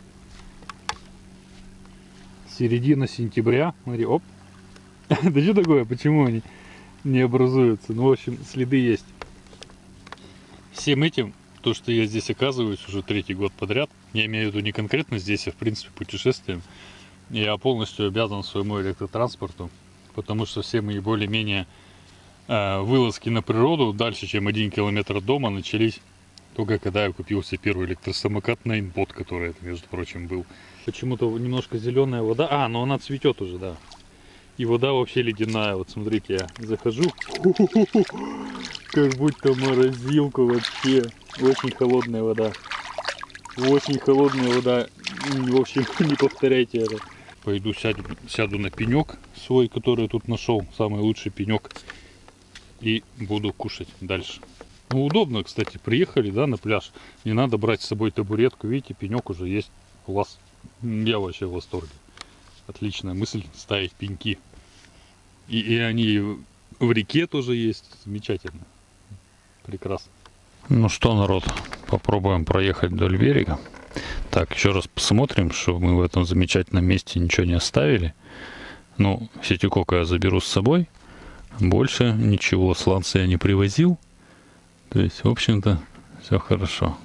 Середина сентября. Смотри, оп. Да что такое? Почему они не образуются? Ну, в общем, следы есть. Всем этим, то, что я здесь оказываюсь уже 3-й год подряд, я имею в виду не конкретно здесь, а в принципе путешествием, я полностью обязан своему электротранспорту, потому что все мои более-менее вылазки на природу дальше, чем 1 километр от дома, начались только когда я купил себе первый электросамокат Найнбот, который это, между прочим, был. Почему-то немножко зеленая вода. Но она цветет уже, да. И вода вообще ледяная. Вот смотрите, я захожу. Как будто морозилка вообще. Очень холодная вода. Очень холодная вода. В общем, не повторяйте это. Пойду сяду на пенек свой, который я тут нашел. Самый лучший пенек. И буду кушать дальше. Ну, удобно, кстати. Приехали, да, на пляж. Не надо брать с собой табуретку. Видите, пенек уже есть. Класс. Я вообще в восторге. Отличная мысль ставить пеньки. И они в реке тоже есть. Замечательно. Прекрасно. Ну что, народ, попробуем проехать вдоль берега. Так, еще раз посмотрим, что мы в этом замечательном месте ничего не оставили. Ну, сетикока я заберу с собой. Больше ничего сланца я не привозил. То есть, в общем-то, все хорошо.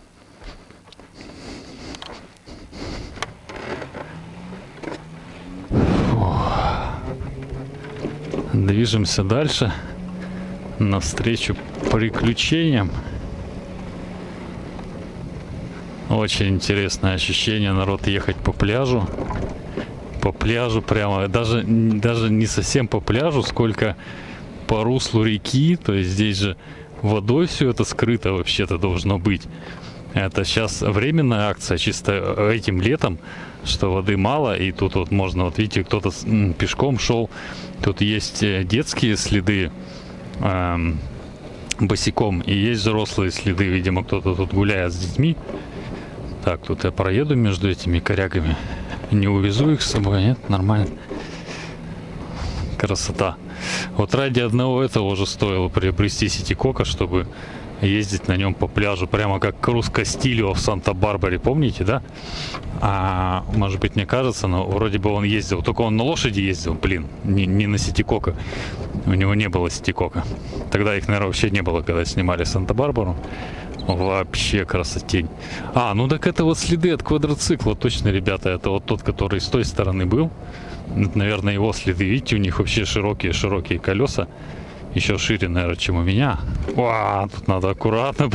Движемся дальше навстречу приключениям. Очень интересное ощущение, народ, ехать по пляжу. По пляжу прямо, даже не совсем по пляжу, сколько по руслу реки. То есть здесь же водой все это скрыто вообще-то должно быть. Это сейчас временная акция, чисто этим летом, что воды мало, и тут вот можно, вот видите, кто-то пешком шел, тут есть детские следы босиком, и есть взрослые следы, видимо, кто-то тут гуляет с детьми. Так, тут я проеду между этими корягами, не увезу их с собой, нет, нормально. Красота. Вот ради одного этого уже стоило приобрести сетикока, чтобы ездить на нем по пляжу, прямо как Круз Кастильо в Санта-Барбаре, помните, да? Может быть, мне кажется, но вроде бы он ездил, только он на лошади ездил, блин, не на сетикока. У него не было сетикока. Тогда их, наверное, вообще не было, когда снимали Санта-Барбару. Вообще красотень. Ну так это вот следы от квадроцикла, точно, ребята, это вот тот, который с той стороны был. Это, наверное, его следы, видите, у них вообще широкие колеса. Еще шире, наверное, чем у меня. Тут надо аккуратно.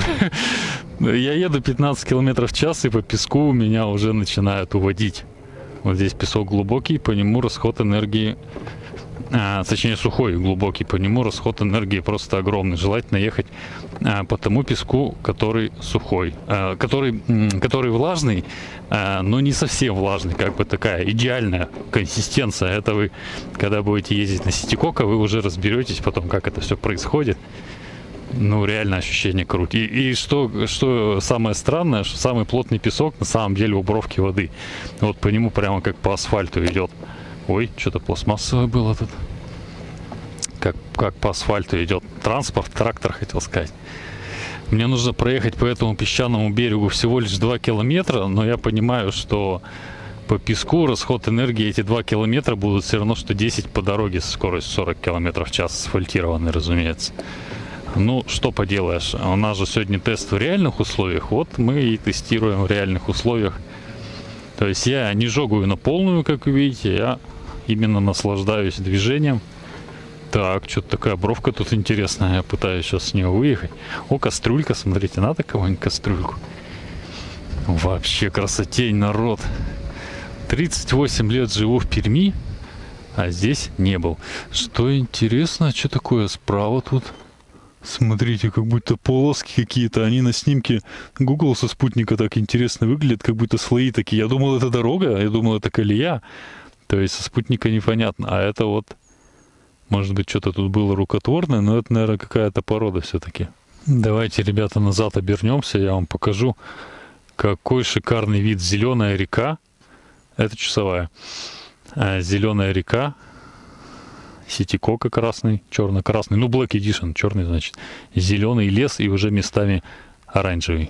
Я еду 15 км в час, и по песку меня уже начинают уводить. Вот здесь песок глубокий, по нему расход энергии, точнее сухой, глубокий, по нему расход энергии просто огромный. Желательно ехать по тому песку, который сухой, который влажный, но не совсем влажный, как бы такая идеальная консистенция. Это вы, когда будете ездить на сетикока, вы уже разберетесь потом, как это все происходит. Ну, реально ощущение круто. И что самое странное, что самый плотный песок на самом деле у бровки воды. Вот по нему прямо как по асфальту идет. Ой, что-то пластмассовое было тут. Как по асфальту идет транспорт, трактор, хотел сказать. Мне нужно проехать по этому песчаному берегу всего лишь 2 километра, но я понимаю, что по песку расход энергии эти 2 километра будут все равно, что 10 по дороге с скоростью 40 километров в час, асфальтированный, разумеется. Ну, что поделаешь, у нас же сегодня тест в реальных условиях, вот мы и тестируем в реальных условиях. То есть я не жогаю на полную, как вы видите, я именно наслаждаюсь движением. Так, что-то такая бровка тут интересная, я пытаюсь сейчас с нее выехать. О, кастрюлька, смотрите, надо кого-нибудь кастрюльку. Вообще красотень, народ. 38 лет живу в Перми, а здесь не был. Что интересно, что такое справа тут? Смотрите, как будто полоски какие-то, они на снимке Google со спутника так интересно выглядят, как будто слои такие. Я думал, это дорога, я думал, это колея. То есть со спутника непонятно, а это вот, может быть, что-то тут было рукотворное, но это, наверное, какая-то порода все-таки. Давайте, ребята, назад обернемся, я вам покажу, какой шикарный вид. Зеленая река, это часовая, зеленая река. Сетикока красный, черно-красный, ну Black Edition, черный, значит, зеленый лес и уже местами оранжевый.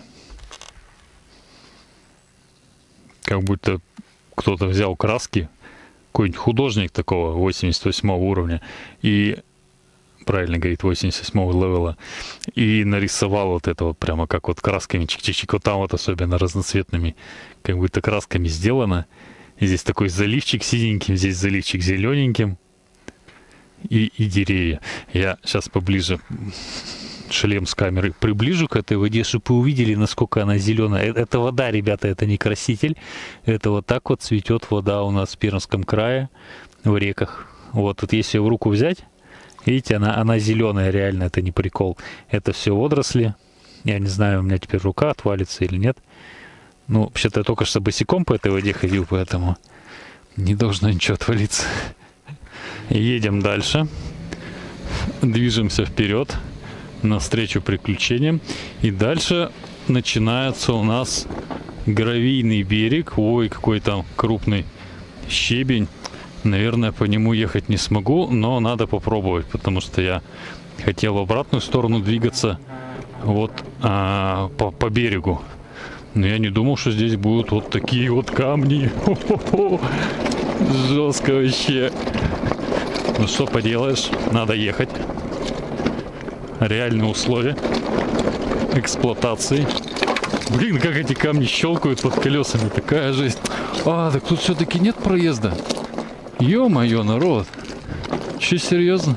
Как будто кто-то взял краски, какой-нибудь художник такого 88 уровня, и, правильно говорит, 88 левела, и нарисовал вот это вот прямо как вот красками, чик-чик-чик, вот там вот особенно разноцветными, как будто красками сделано. И здесь такой заливчик синеньким, здесь заливчик зелененьким. и деревья. Я сейчас поближе шлем с камерой приближу к этой воде, чтобы вы увидели, насколько она зеленая. Это вода, ребята, это не краситель. Это вот так вот цветет вода у нас в Пермском крае, в реках. Вот тут если в руку взять, видите, она зеленая, реально, это не прикол. Это все водоросли. Я не знаю, у меня теперь рука отвалится или нет. Ну, вообще-то я только что босиком по этой воде ходил, поэтому не должно ничего отвалиться. Едем дальше. Движемся вперед навстречу приключениям. И дальше начинается у нас гравийный берег. Ой, какой там крупный щебень. Наверное, по нему ехать не смогу, но надо попробовать, потому что я хотел в обратную сторону двигаться вот по берегу. Но я не думал, что здесь будут вот такие вот камни. Хо-хо-хо. Жестко вообще. Ну что поделаешь, надо ехать. Реальные условия эксплуатации. Блин, как эти камни щелкают под колесами, такая жесть. Так тут все-таки нет проезда. Ё-моё, народ. Че, серьезно?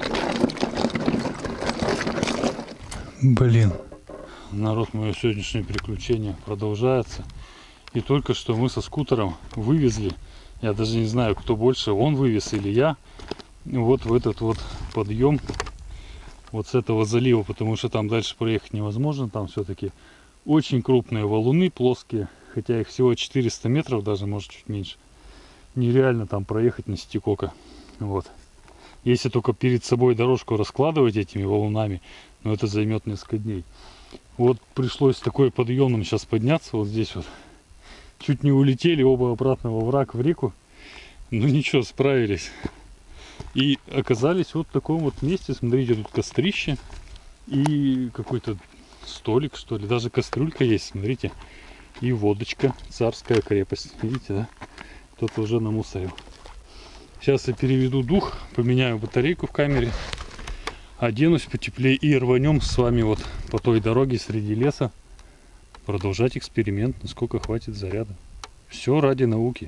Блин. Народ, мое сегодняшнее приключение продолжается. И только что мы со скутером вывезли, я даже не знаю, кто больше, он вывез или я, вот в этот вот подъем вот с этого залива, потому что там дальше проехать невозможно. Там все-таки очень крупные валуны, плоские, хотя их всего 400 метров, даже может чуть меньше. Нереально там проехать на стекока. Вот. Если только перед собой дорожку раскладывать этими валунами, но это займет несколько дней. Вот пришлось такой подъемом сейчас подняться, вот здесь вот. Чуть не улетели оба обратно во враг, в реку. Ну ничего, справились. И оказались вот в таком вот месте. Смотрите, тут кострище и какой-то столик, что ли. Даже кастрюлька есть, смотрите. И водочка, царская крепость. Видите, да? Кто-то уже намусорил. Сейчас я переведу дух, поменяю батарейку в камере, оденусь потеплее и рванем с вами вот по той дороге среди леса продолжать эксперимент, насколько хватит заряда. Все ради науки.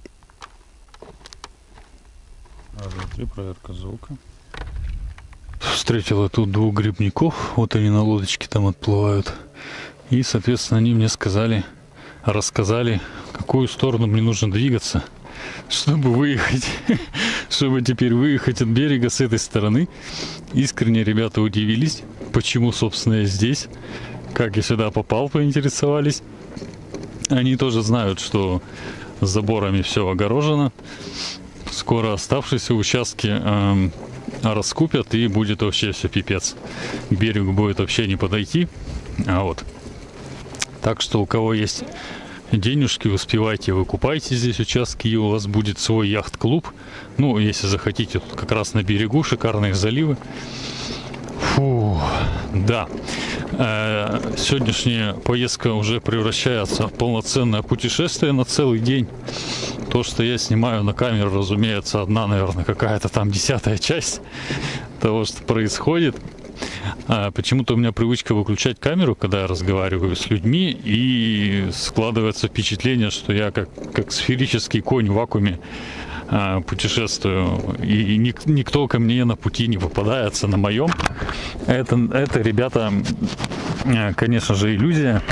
Раз, два, три, проверка звука. Встретил я тут двух грибников, вот они на лодочке там отплывают. И, соответственно, они мне рассказали, в какую сторону мне нужно двигаться, чтобы выехать, чтобы теперь выехать от берега с этой стороны. Искренне ребята удивились, почему, собственно, я здесь, как я сюда попал, поинтересовались. Они тоже знают, что с заборами все огорожено. Скоро оставшиеся участки раскупят, и будет вообще все пипец. К берегу будет вообще не подойти. Так что у кого есть денежки, успевайте, выкупайте здесь участки, и у вас будет свой яхт-клуб. Ну, если захотите, тут как раз на берегу шикарные заливы. Фу, да. Сегодняшняя поездка уже превращается в полноценное путешествие на целый день. То, что я снимаю на камеру, разумеется, одна, наверное, какая-то там 10-я часть того, что происходит. Почему-то у меня привычка выключать камеру, когда я разговариваю с людьми, и складывается впечатление, что я как сферический конь в вакууме путешествую, и никто ко мне на пути не попадается на моем. Это, ребята, конечно же, иллюзия.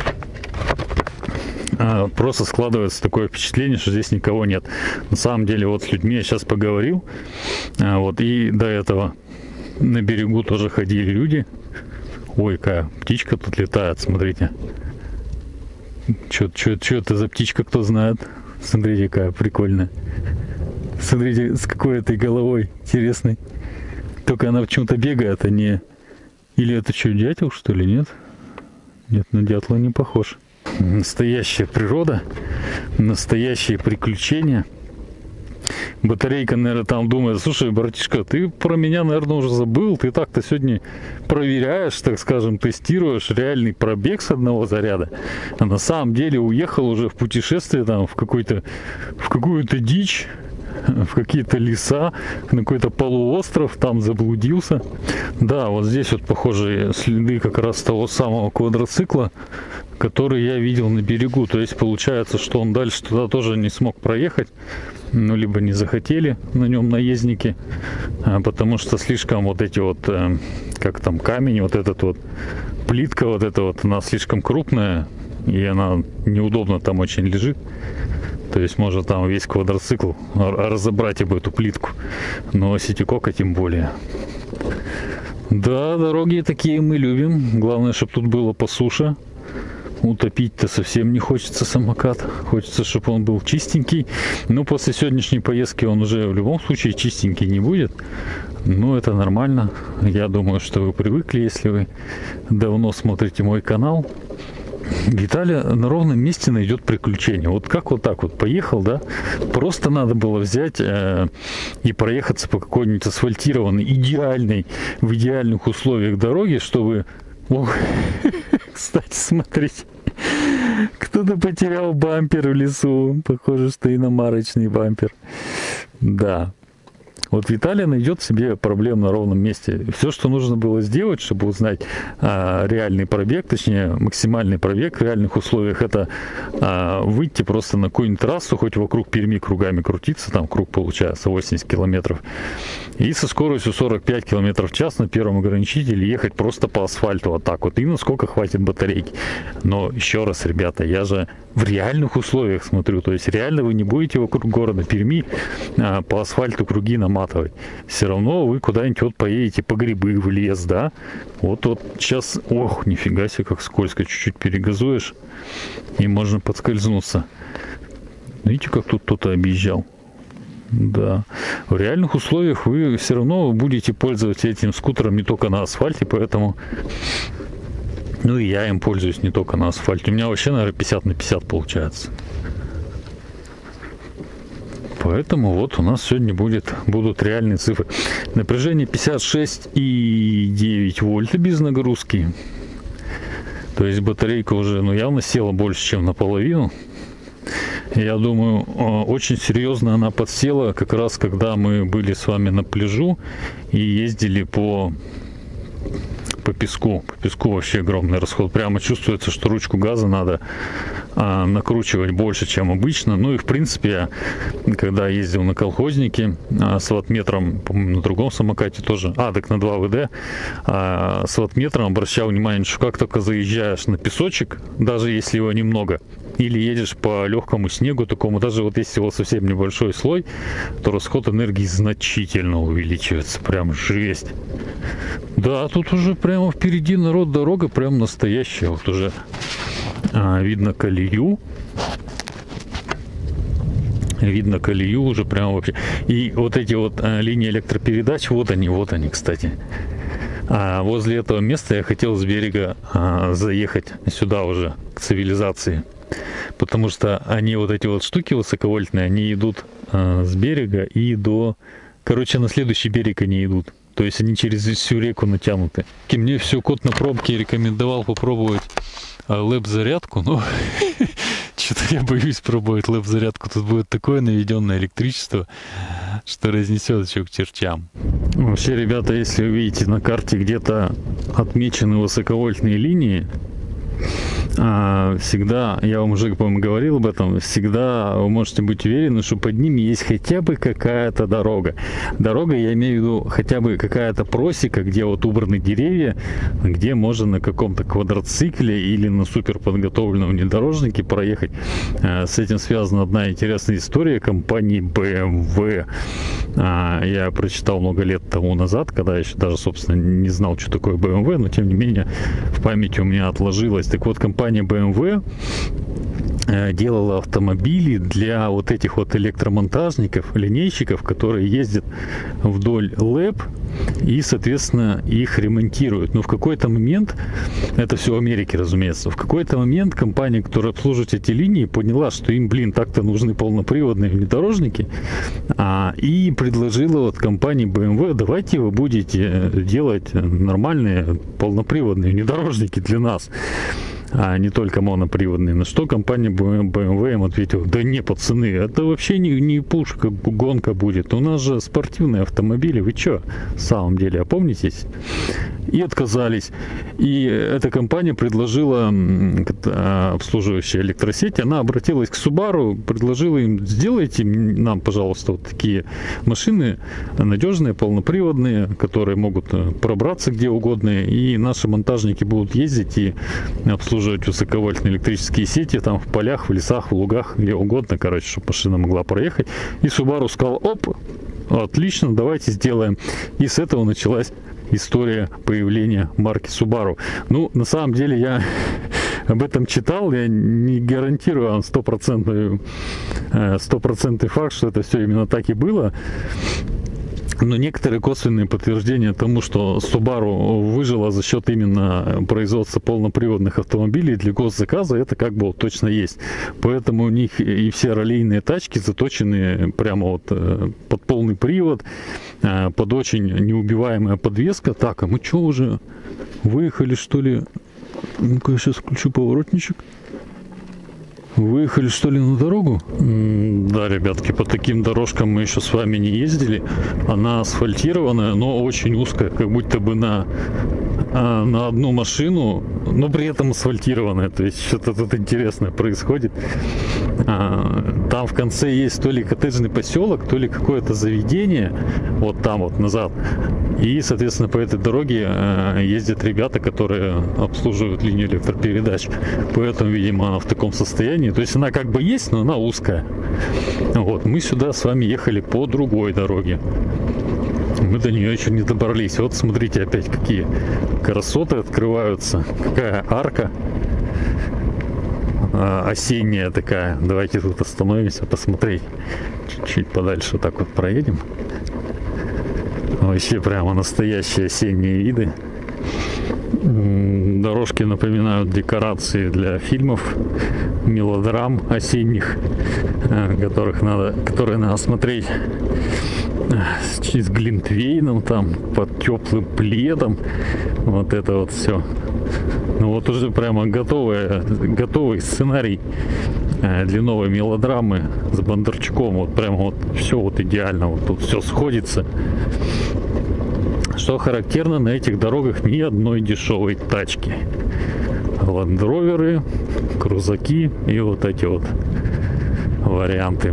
Просто складывается такое впечатление, что здесь никого нет. На самом деле, вот с людьми я сейчас поговорил, вот, и до этого на берегу тоже ходили люди. Ой, какая птичка тут летает, смотрите. Что это за птичка, кто знает? Смотрите, какая прикольная. Смотрите, с какой этой головой интересной. Только она почему-то бегает, а не... Или это что, дятел, что ли, нет? Нет, на дятла не похож. Настоящая природа, настоящие приключения. Батарейка, наверное, там думает: слушай, братишка, ты про меня, наверное, уже забыл. Ты так-то сегодня проверяешь, так скажем, тестируешь реальный пробег с одного заряда. А на самом деле уехал уже в путешествие там в какую-то дичь, в какие-то леса, на какой-то полуостров, там заблудился. Да, вот здесь вот похожие следы как раз того самого квадроцикла, который я видел на берегу. То есть получается, что он дальше туда тоже не смог проехать, ну либо не захотели на нем наездники потому что слишком вот эти вот, как там, камень, вот этот вот, плитка вот эта вот, она слишком крупная, и она неудобно там очень лежит. То есть можно там весь квадроцикл разобрать об эту плитку, но ситикока тем более. Да, дороги такие мы любим. Главное, чтобы тут было по суше. Утопить-то совсем не хочется самокат. Хочется, чтобы он был чистенький. Но после сегодняшней поездки он уже в любом случае чистенький не будет. Но это нормально. Я думаю, что вы привыкли, если вы давно смотрите мой канал. Виталий на ровном месте найдет приключения. Вот как вот так вот поехал, да? Просто надо было взять и проехаться по какой-нибудь асфальтированной, идеальной, в идеальных условиях дороги, чтобы... Ох, кстати, смотрите. Кто-то потерял бампер в лесу. Похоже, что иномарочный бампер. Да. Вот Виталий найдет себе проблем на ровном месте. Все, что нужно было сделать, чтобы узнать реальный пробег, точнее максимальный пробег в реальных условиях, это выйти просто на какую-нибудь трассу, хоть вокруг Перми кругами крутиться, там круг получается 80 километров, и со скоростью 45 километров в час на первом ограничителе ехать просто по асфальту вот так вот, и насколько хватит батарейки. Но еще раз, ребята, я же в реальных условиях смотрю, то есть реально вы не будете вокруг города Перми по асфальту круги наматывать. Все равно вы куда-нибудь вот поедете по грибы в лес, да? Вот сейчас, ох, нифига себе, как скользко, чуть-чуть перегазуешь, и можно подскользнуться. Видите, как тут кто-то объезжал? Да. В реальных условиях вы все равно будете пользоваться этим скутером не только на асфальте, поэтому... Ну и я им пользуюсь не только на асфальте. У меня вообще, наверное, 50 на 50 получается. Поэтому вот у нас сегодня будут реальные цифры. Напряжение 56,9 вольта без нагрузки. То есть батарейка уже явно села больше, чем наполовину. Я думаю, очень серьезно она подсела как раз, когда мы были с вами на пляжу и ездили по песку. По песку вообще огромный расход. Прямо чувствуется, что ручку газа надо накручивать больше, чем обычно. Ну и в принципе, я, когда ездил на колхознике с ваттметром, на другом самокате тоже, так на 2 ВД, с ваттметром обращал внимание, что как только заезжаешь на песочек, даже если его немного, или едешь по легкому снегу такому, даже вот если его совсем небольшой слой, то расход энергии значительно увеличивается. Прям жесть. Да, тут уже прямо впереди народ, дорога прям настоящая. Вот уже видно колею. Видно колею уже прямо вообще. И вот эти вот линии электропередач, вот они, кстати. Возле этого места я хотел с берега заехать сюда уже, к цивилизации. Потому что они, вот эти вот штуки высоковольтные, они идут с берега и короче, на следующий берег они идут. То есть они через всю реку натянуты. И мне все кот на пробке рекомендовал попробовать лэп-зарядку, но что-то я боюсь пробовать лэп-зарядку. Тут будет такое наведенное электричество, что разнесет все к чертям. Вообще, ребята, если вы видите на карте где-то отмечены высоковольтные линии, всегда, я вам уже, по-моему, говорил об этом, всегда вы можете быть уверены, что под ними есть хотя бы какая-то дорога. Дорога, я имею в виду, хотя бы какая-то просека, где вот убраны деревья, где можно на каком-то квадроцикле или на супер подготовленном внедорожнике проехать. С этим связана одна интересная история компании BMW. Я прочитал много лет тому назад, когда я еще даже, собственно, не знал, что такое BMW, но тем не менее в памяти у меня отложилось. Так вот, компания BMW делала автомобили для вот этих вот электромонтажников, линейщиков, которые ездят вдоль ЛЭП и, соответственно, их ремонтируют. Но в какой-то момент, это все в Америке, разумеется, в какой-то момент компания, которая обслуживает эти линии, поняла, что им, так-то нужны полноприводные внедорожники, и предложила вот компании BMW: давайте вы будете делать нормальные полноприводные внедорожники для нас. а не только моноприводные. На что компания BMW им ответила: да не, пацаны, это вообще не пушка, гонка будет. У нас же спортивные автомобили, вы чё? В самом деле, опомнитесь? И отказались. И эта компания предложила, обслуживающая электросеть, она обратилась к Subaru, предложила им: сделайте нам, пожалуйста, вот такие машины надежные, полноприводные, которые могут пробраться где угодно, и наши монтажники будут ездить и обслуживать высоковольтные электрические сети там в полях, в лесах, в лугах, где угодно, короче, чтобы машина могла проехать. И Subaru сказал: оп, отлично, давайте сделаем. И с этого началась история появления марки Subaru. Ну, на самом деле, я об этом читал, я не гарантирую вам стопроцентный факт, что это все именно так и было. Но некоторые косвенные подтверждения тому, что Subaru выжила за счет именно производства полноприводных автомобилей для госзаказа, это как бы вот точно есть. Поэтому у них и все раллийные тачки заточены прямо вот под полный привод, под очень неубиваемая подвеска. Так, а мы что, уже выехали, что ли? Ну-ка, я сейчас включу поворотничек. Выехали, что ли, на дорогу? Да, ребятки, по таким дорожкам мы еще с вами не ездили. Она асфальтированная, но очень узкая, как будто бы на одну машину, но при этом асфальтированная. То есть что-то тут интересное происходит. Там в конце есть то ли коттеджный поселок, то ли какое-то заведение. Вот там вот назад. И, соответственно, по этой дороге ездят ребята, которые обслуживают линию электропередач. Поэтому, видимо, она в таком состоянии. То есть она как бы есть, но она узкая. Вот. Мы сюда с вами ехали по другой дороге. Мы до нее еще не добрались. Вот смотрите, опять какие красоты открываются. Какая арка осенняя такая. Давайте тут остановимся, посмотреть. Чуть-чуть подальше вот так вот проедем. Вообще прямо настоящие осенние виды. Дорожки напоминают декорации для фильмов, мелодрам осенних, которые надо смотреть с глинтвейном, там, под теплым пледом. Вот это вот все. Ну вот уже прямо готовый сценарий для новой мелодрамы с Бондарчуком. Вот прямо вот все вот идеально. Вот тут все сходится. Что характерно, на этих дорогах ни одной дешевой тачки. Ландроверы, крузаки и вот эти вот варианты.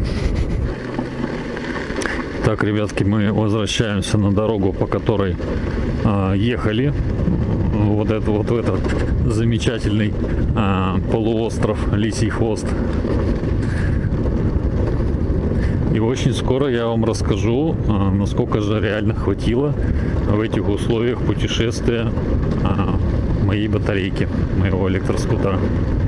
Так, ребятки, мы возвращаемся на дорогу, по которой ехали. Вот в этот замечательный полуостров Лисий Хвост. И очень скоро я вам расскажу, насколько же реально хватило в этих условиях путешествия моей батарейки, моего электроскутера.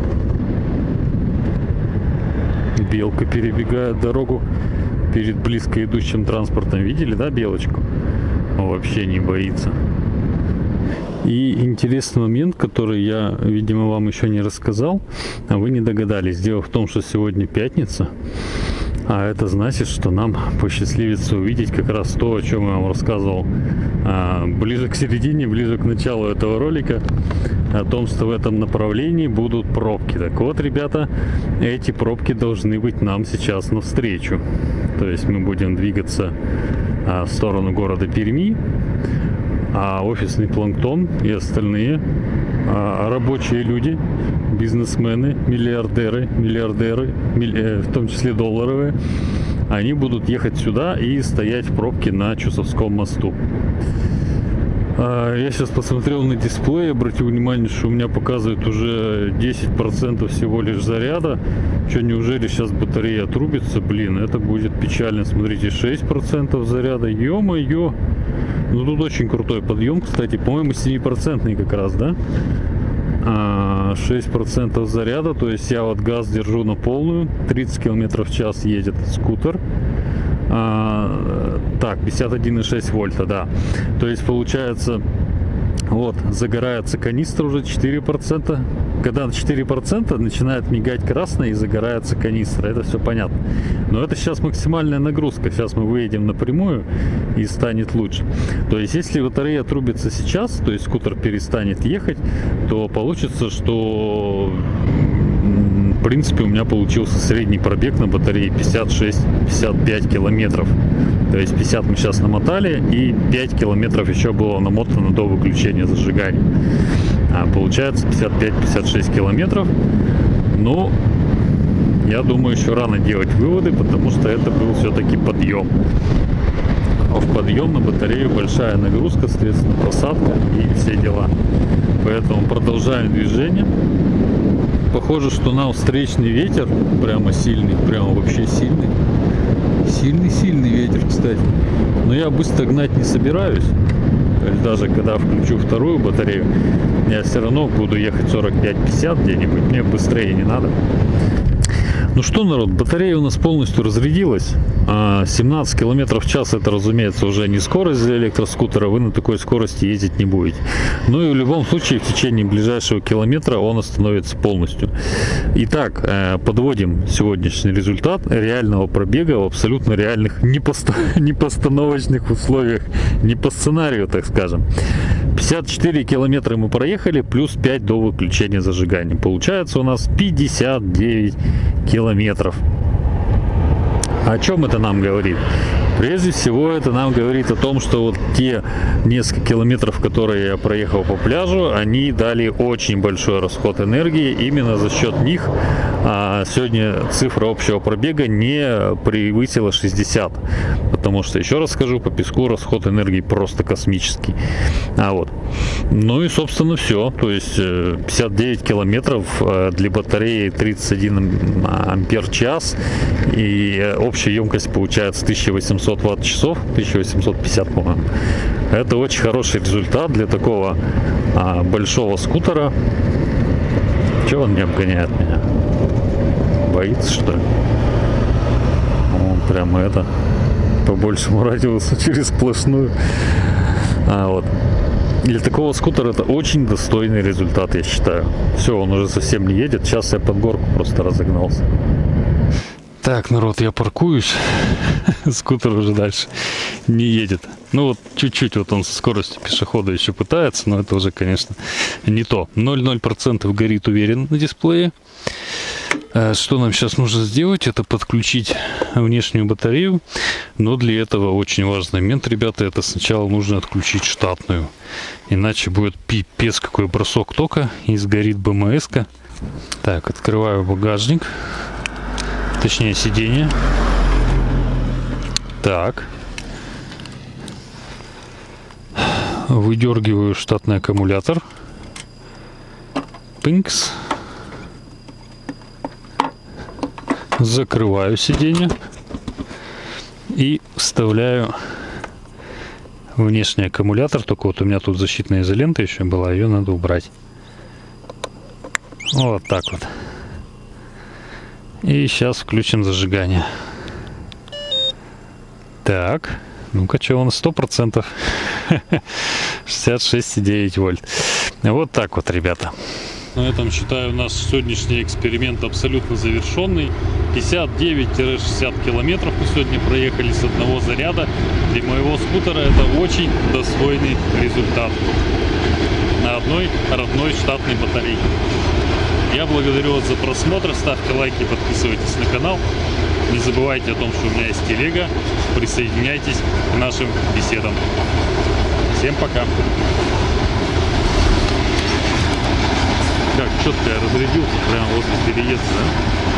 Белка перебегает дорогу перед близко идущим транспортом. Видели, да, белочку? Вообще не боится. И интересный момент, который я, видимо, вам еще не рассказал, а вы не догадались. Дело в том, что сегодня пятница. А это значит, что нам посчастливится увидеть как раз то, о чем я вам рассказывал ближе к середине, ближе к началу этого ролика, о том, что в этом направлении будут пробки. Так вот, ребята, эти пробки должны быть нам сейчас навстречу. То есть мы будем двигаться в сторону города Перми, а офисный планктон и остальные рабочие люди, бизнесмены, миллиардеры, в том числе долларовые, они будут ехать сюда и стоять в пробке на Чусовском мосту. Я сейчас посмотрел на дисплей, обратил внимание, что у меня показывает уже 10% всего лишь заряда. Что, неужели сейчас батарея отрубится? Блин, это будет печально. Смотрите, 6% заряда. Ё-моё! Ну тут очень крутой подъем, кстати, по-моему, 7% как раз, да? 6% заряда, то есть я вот газ держу на полную, 30 км в час едет скутер. Так, 51,6 вольта, да. То есть получается, вот, загорается канистра уже 4%, когда 4% начинает мигать красное и загорается канистра. Это все понятно. Но это сейчас максимальная нагрузка. Сейчас мы выедем напрямую и станет лучше. То есть, если батарея отрубится сейчас, то есть скутер перестанет ехать, то получится, что в принципе у меня получился средний пробег на батарее 56-55 километров. То есть 50 мы сейчас намотали, и 5 километров еще было намотано до выключения зажигания. Получается 55-56 километров. Ну, я думаю, еще рано делать выводы, потому что это был все-таки подъем. А в подъем на батарею большая нагрузка, соответственно, посадка и все дела. Поэтому продолжаем движение. Похоже, что нам встречный ветер, прямо сильный, прямо вообще сильный. Сильный ветер, кстати. Но я быстро гнать не собираюсь. То есть даже когда включу вторую батарею, я все равно буду ехать 45-50 где-нибудь. Мне быстрее не надо. Ну что, народ, батарея у нас полностью разрядилась. 17 км в час, это, разумеется, уже не скорость для электроскутера. Вы на такой скорости ездить не будете. Ну и в любом случае в течение ближайшего километра он остановится полностью. Итак, подводим сегодняшний результат реального пробега в абсолютно реальных, непостановочных условиях, не по сценарию, так скажем. 54 километра мы проехали, плюс 5 до выключения зажигания. Получается у нас 59 километров. О чем это нам говорит? Прежде всего, это нам говорит о том, что вот те несколько километров, которые я проехал по пляжу, они дали очень большой расход энергии. Именно за счет них сегодня цифра общего пробега не превысила 60. Потому что, еще раз скажу, по песку расход энергии просто космический. Ну и, собственно, все. То есть 59 километров для батареи 31 ампер-час. И общая емкость получается 1800 ватт-часов, 1850, по-моему. Это очень хороший результат для такого большого скутера. Чего он не обгоняет меня? Боится, что ли? Он прямо это по большему радиусу через сплошную. Для такого скутера это очень достойный результат, я считаю. Все, он уже совсем не едет. Сейчас я под горку просто разогнался. Так, народ, я паркуюсь. Скутер уже дальше не едет. Ну вот чуть-чуть вот он со скоростью пешехода еще пытается, но это уже, конечно, не то. 0,0% горит уверенно на дисплее. Что нам сейчас нужно сделать? Это подключить внешнюю батарею. Но для этого очень важный момент, ребята, это сначала нужно отключить штатную. Иначе будет пипец какой бросок тока и сгорит БМС-ка. Так, открываю багажник. Точнее, сиденье. Так. Выдергиваю штатный аккумулятор. Пинкс. Закрываю сиденье. И вставляю внешний аккумулятор. Только вот у меня тут защитная изолента еще была. Ее надо убрать. Вот так вот. И сейчас включим зажигание. Так, ну-ка, что у нас 100%? 66,9 вольт. Вот так вот, ребята. На этом, считаю, наш сегодняшний эксперимент абсолютно завершенный. 59-60 километров мы сегодня проехали с одного заряда. Для моего скутера это очень достойный результат на одной родной штатной батарейке. Я благодарю вас за просмотр, ставьте лайки, подписывайтесь на канал. Не забывайте о том, что у меня есть телега. Присоединяйтесь к нашим беседам. Всем пока. Как четко я разрядился прямо возле переезда, да?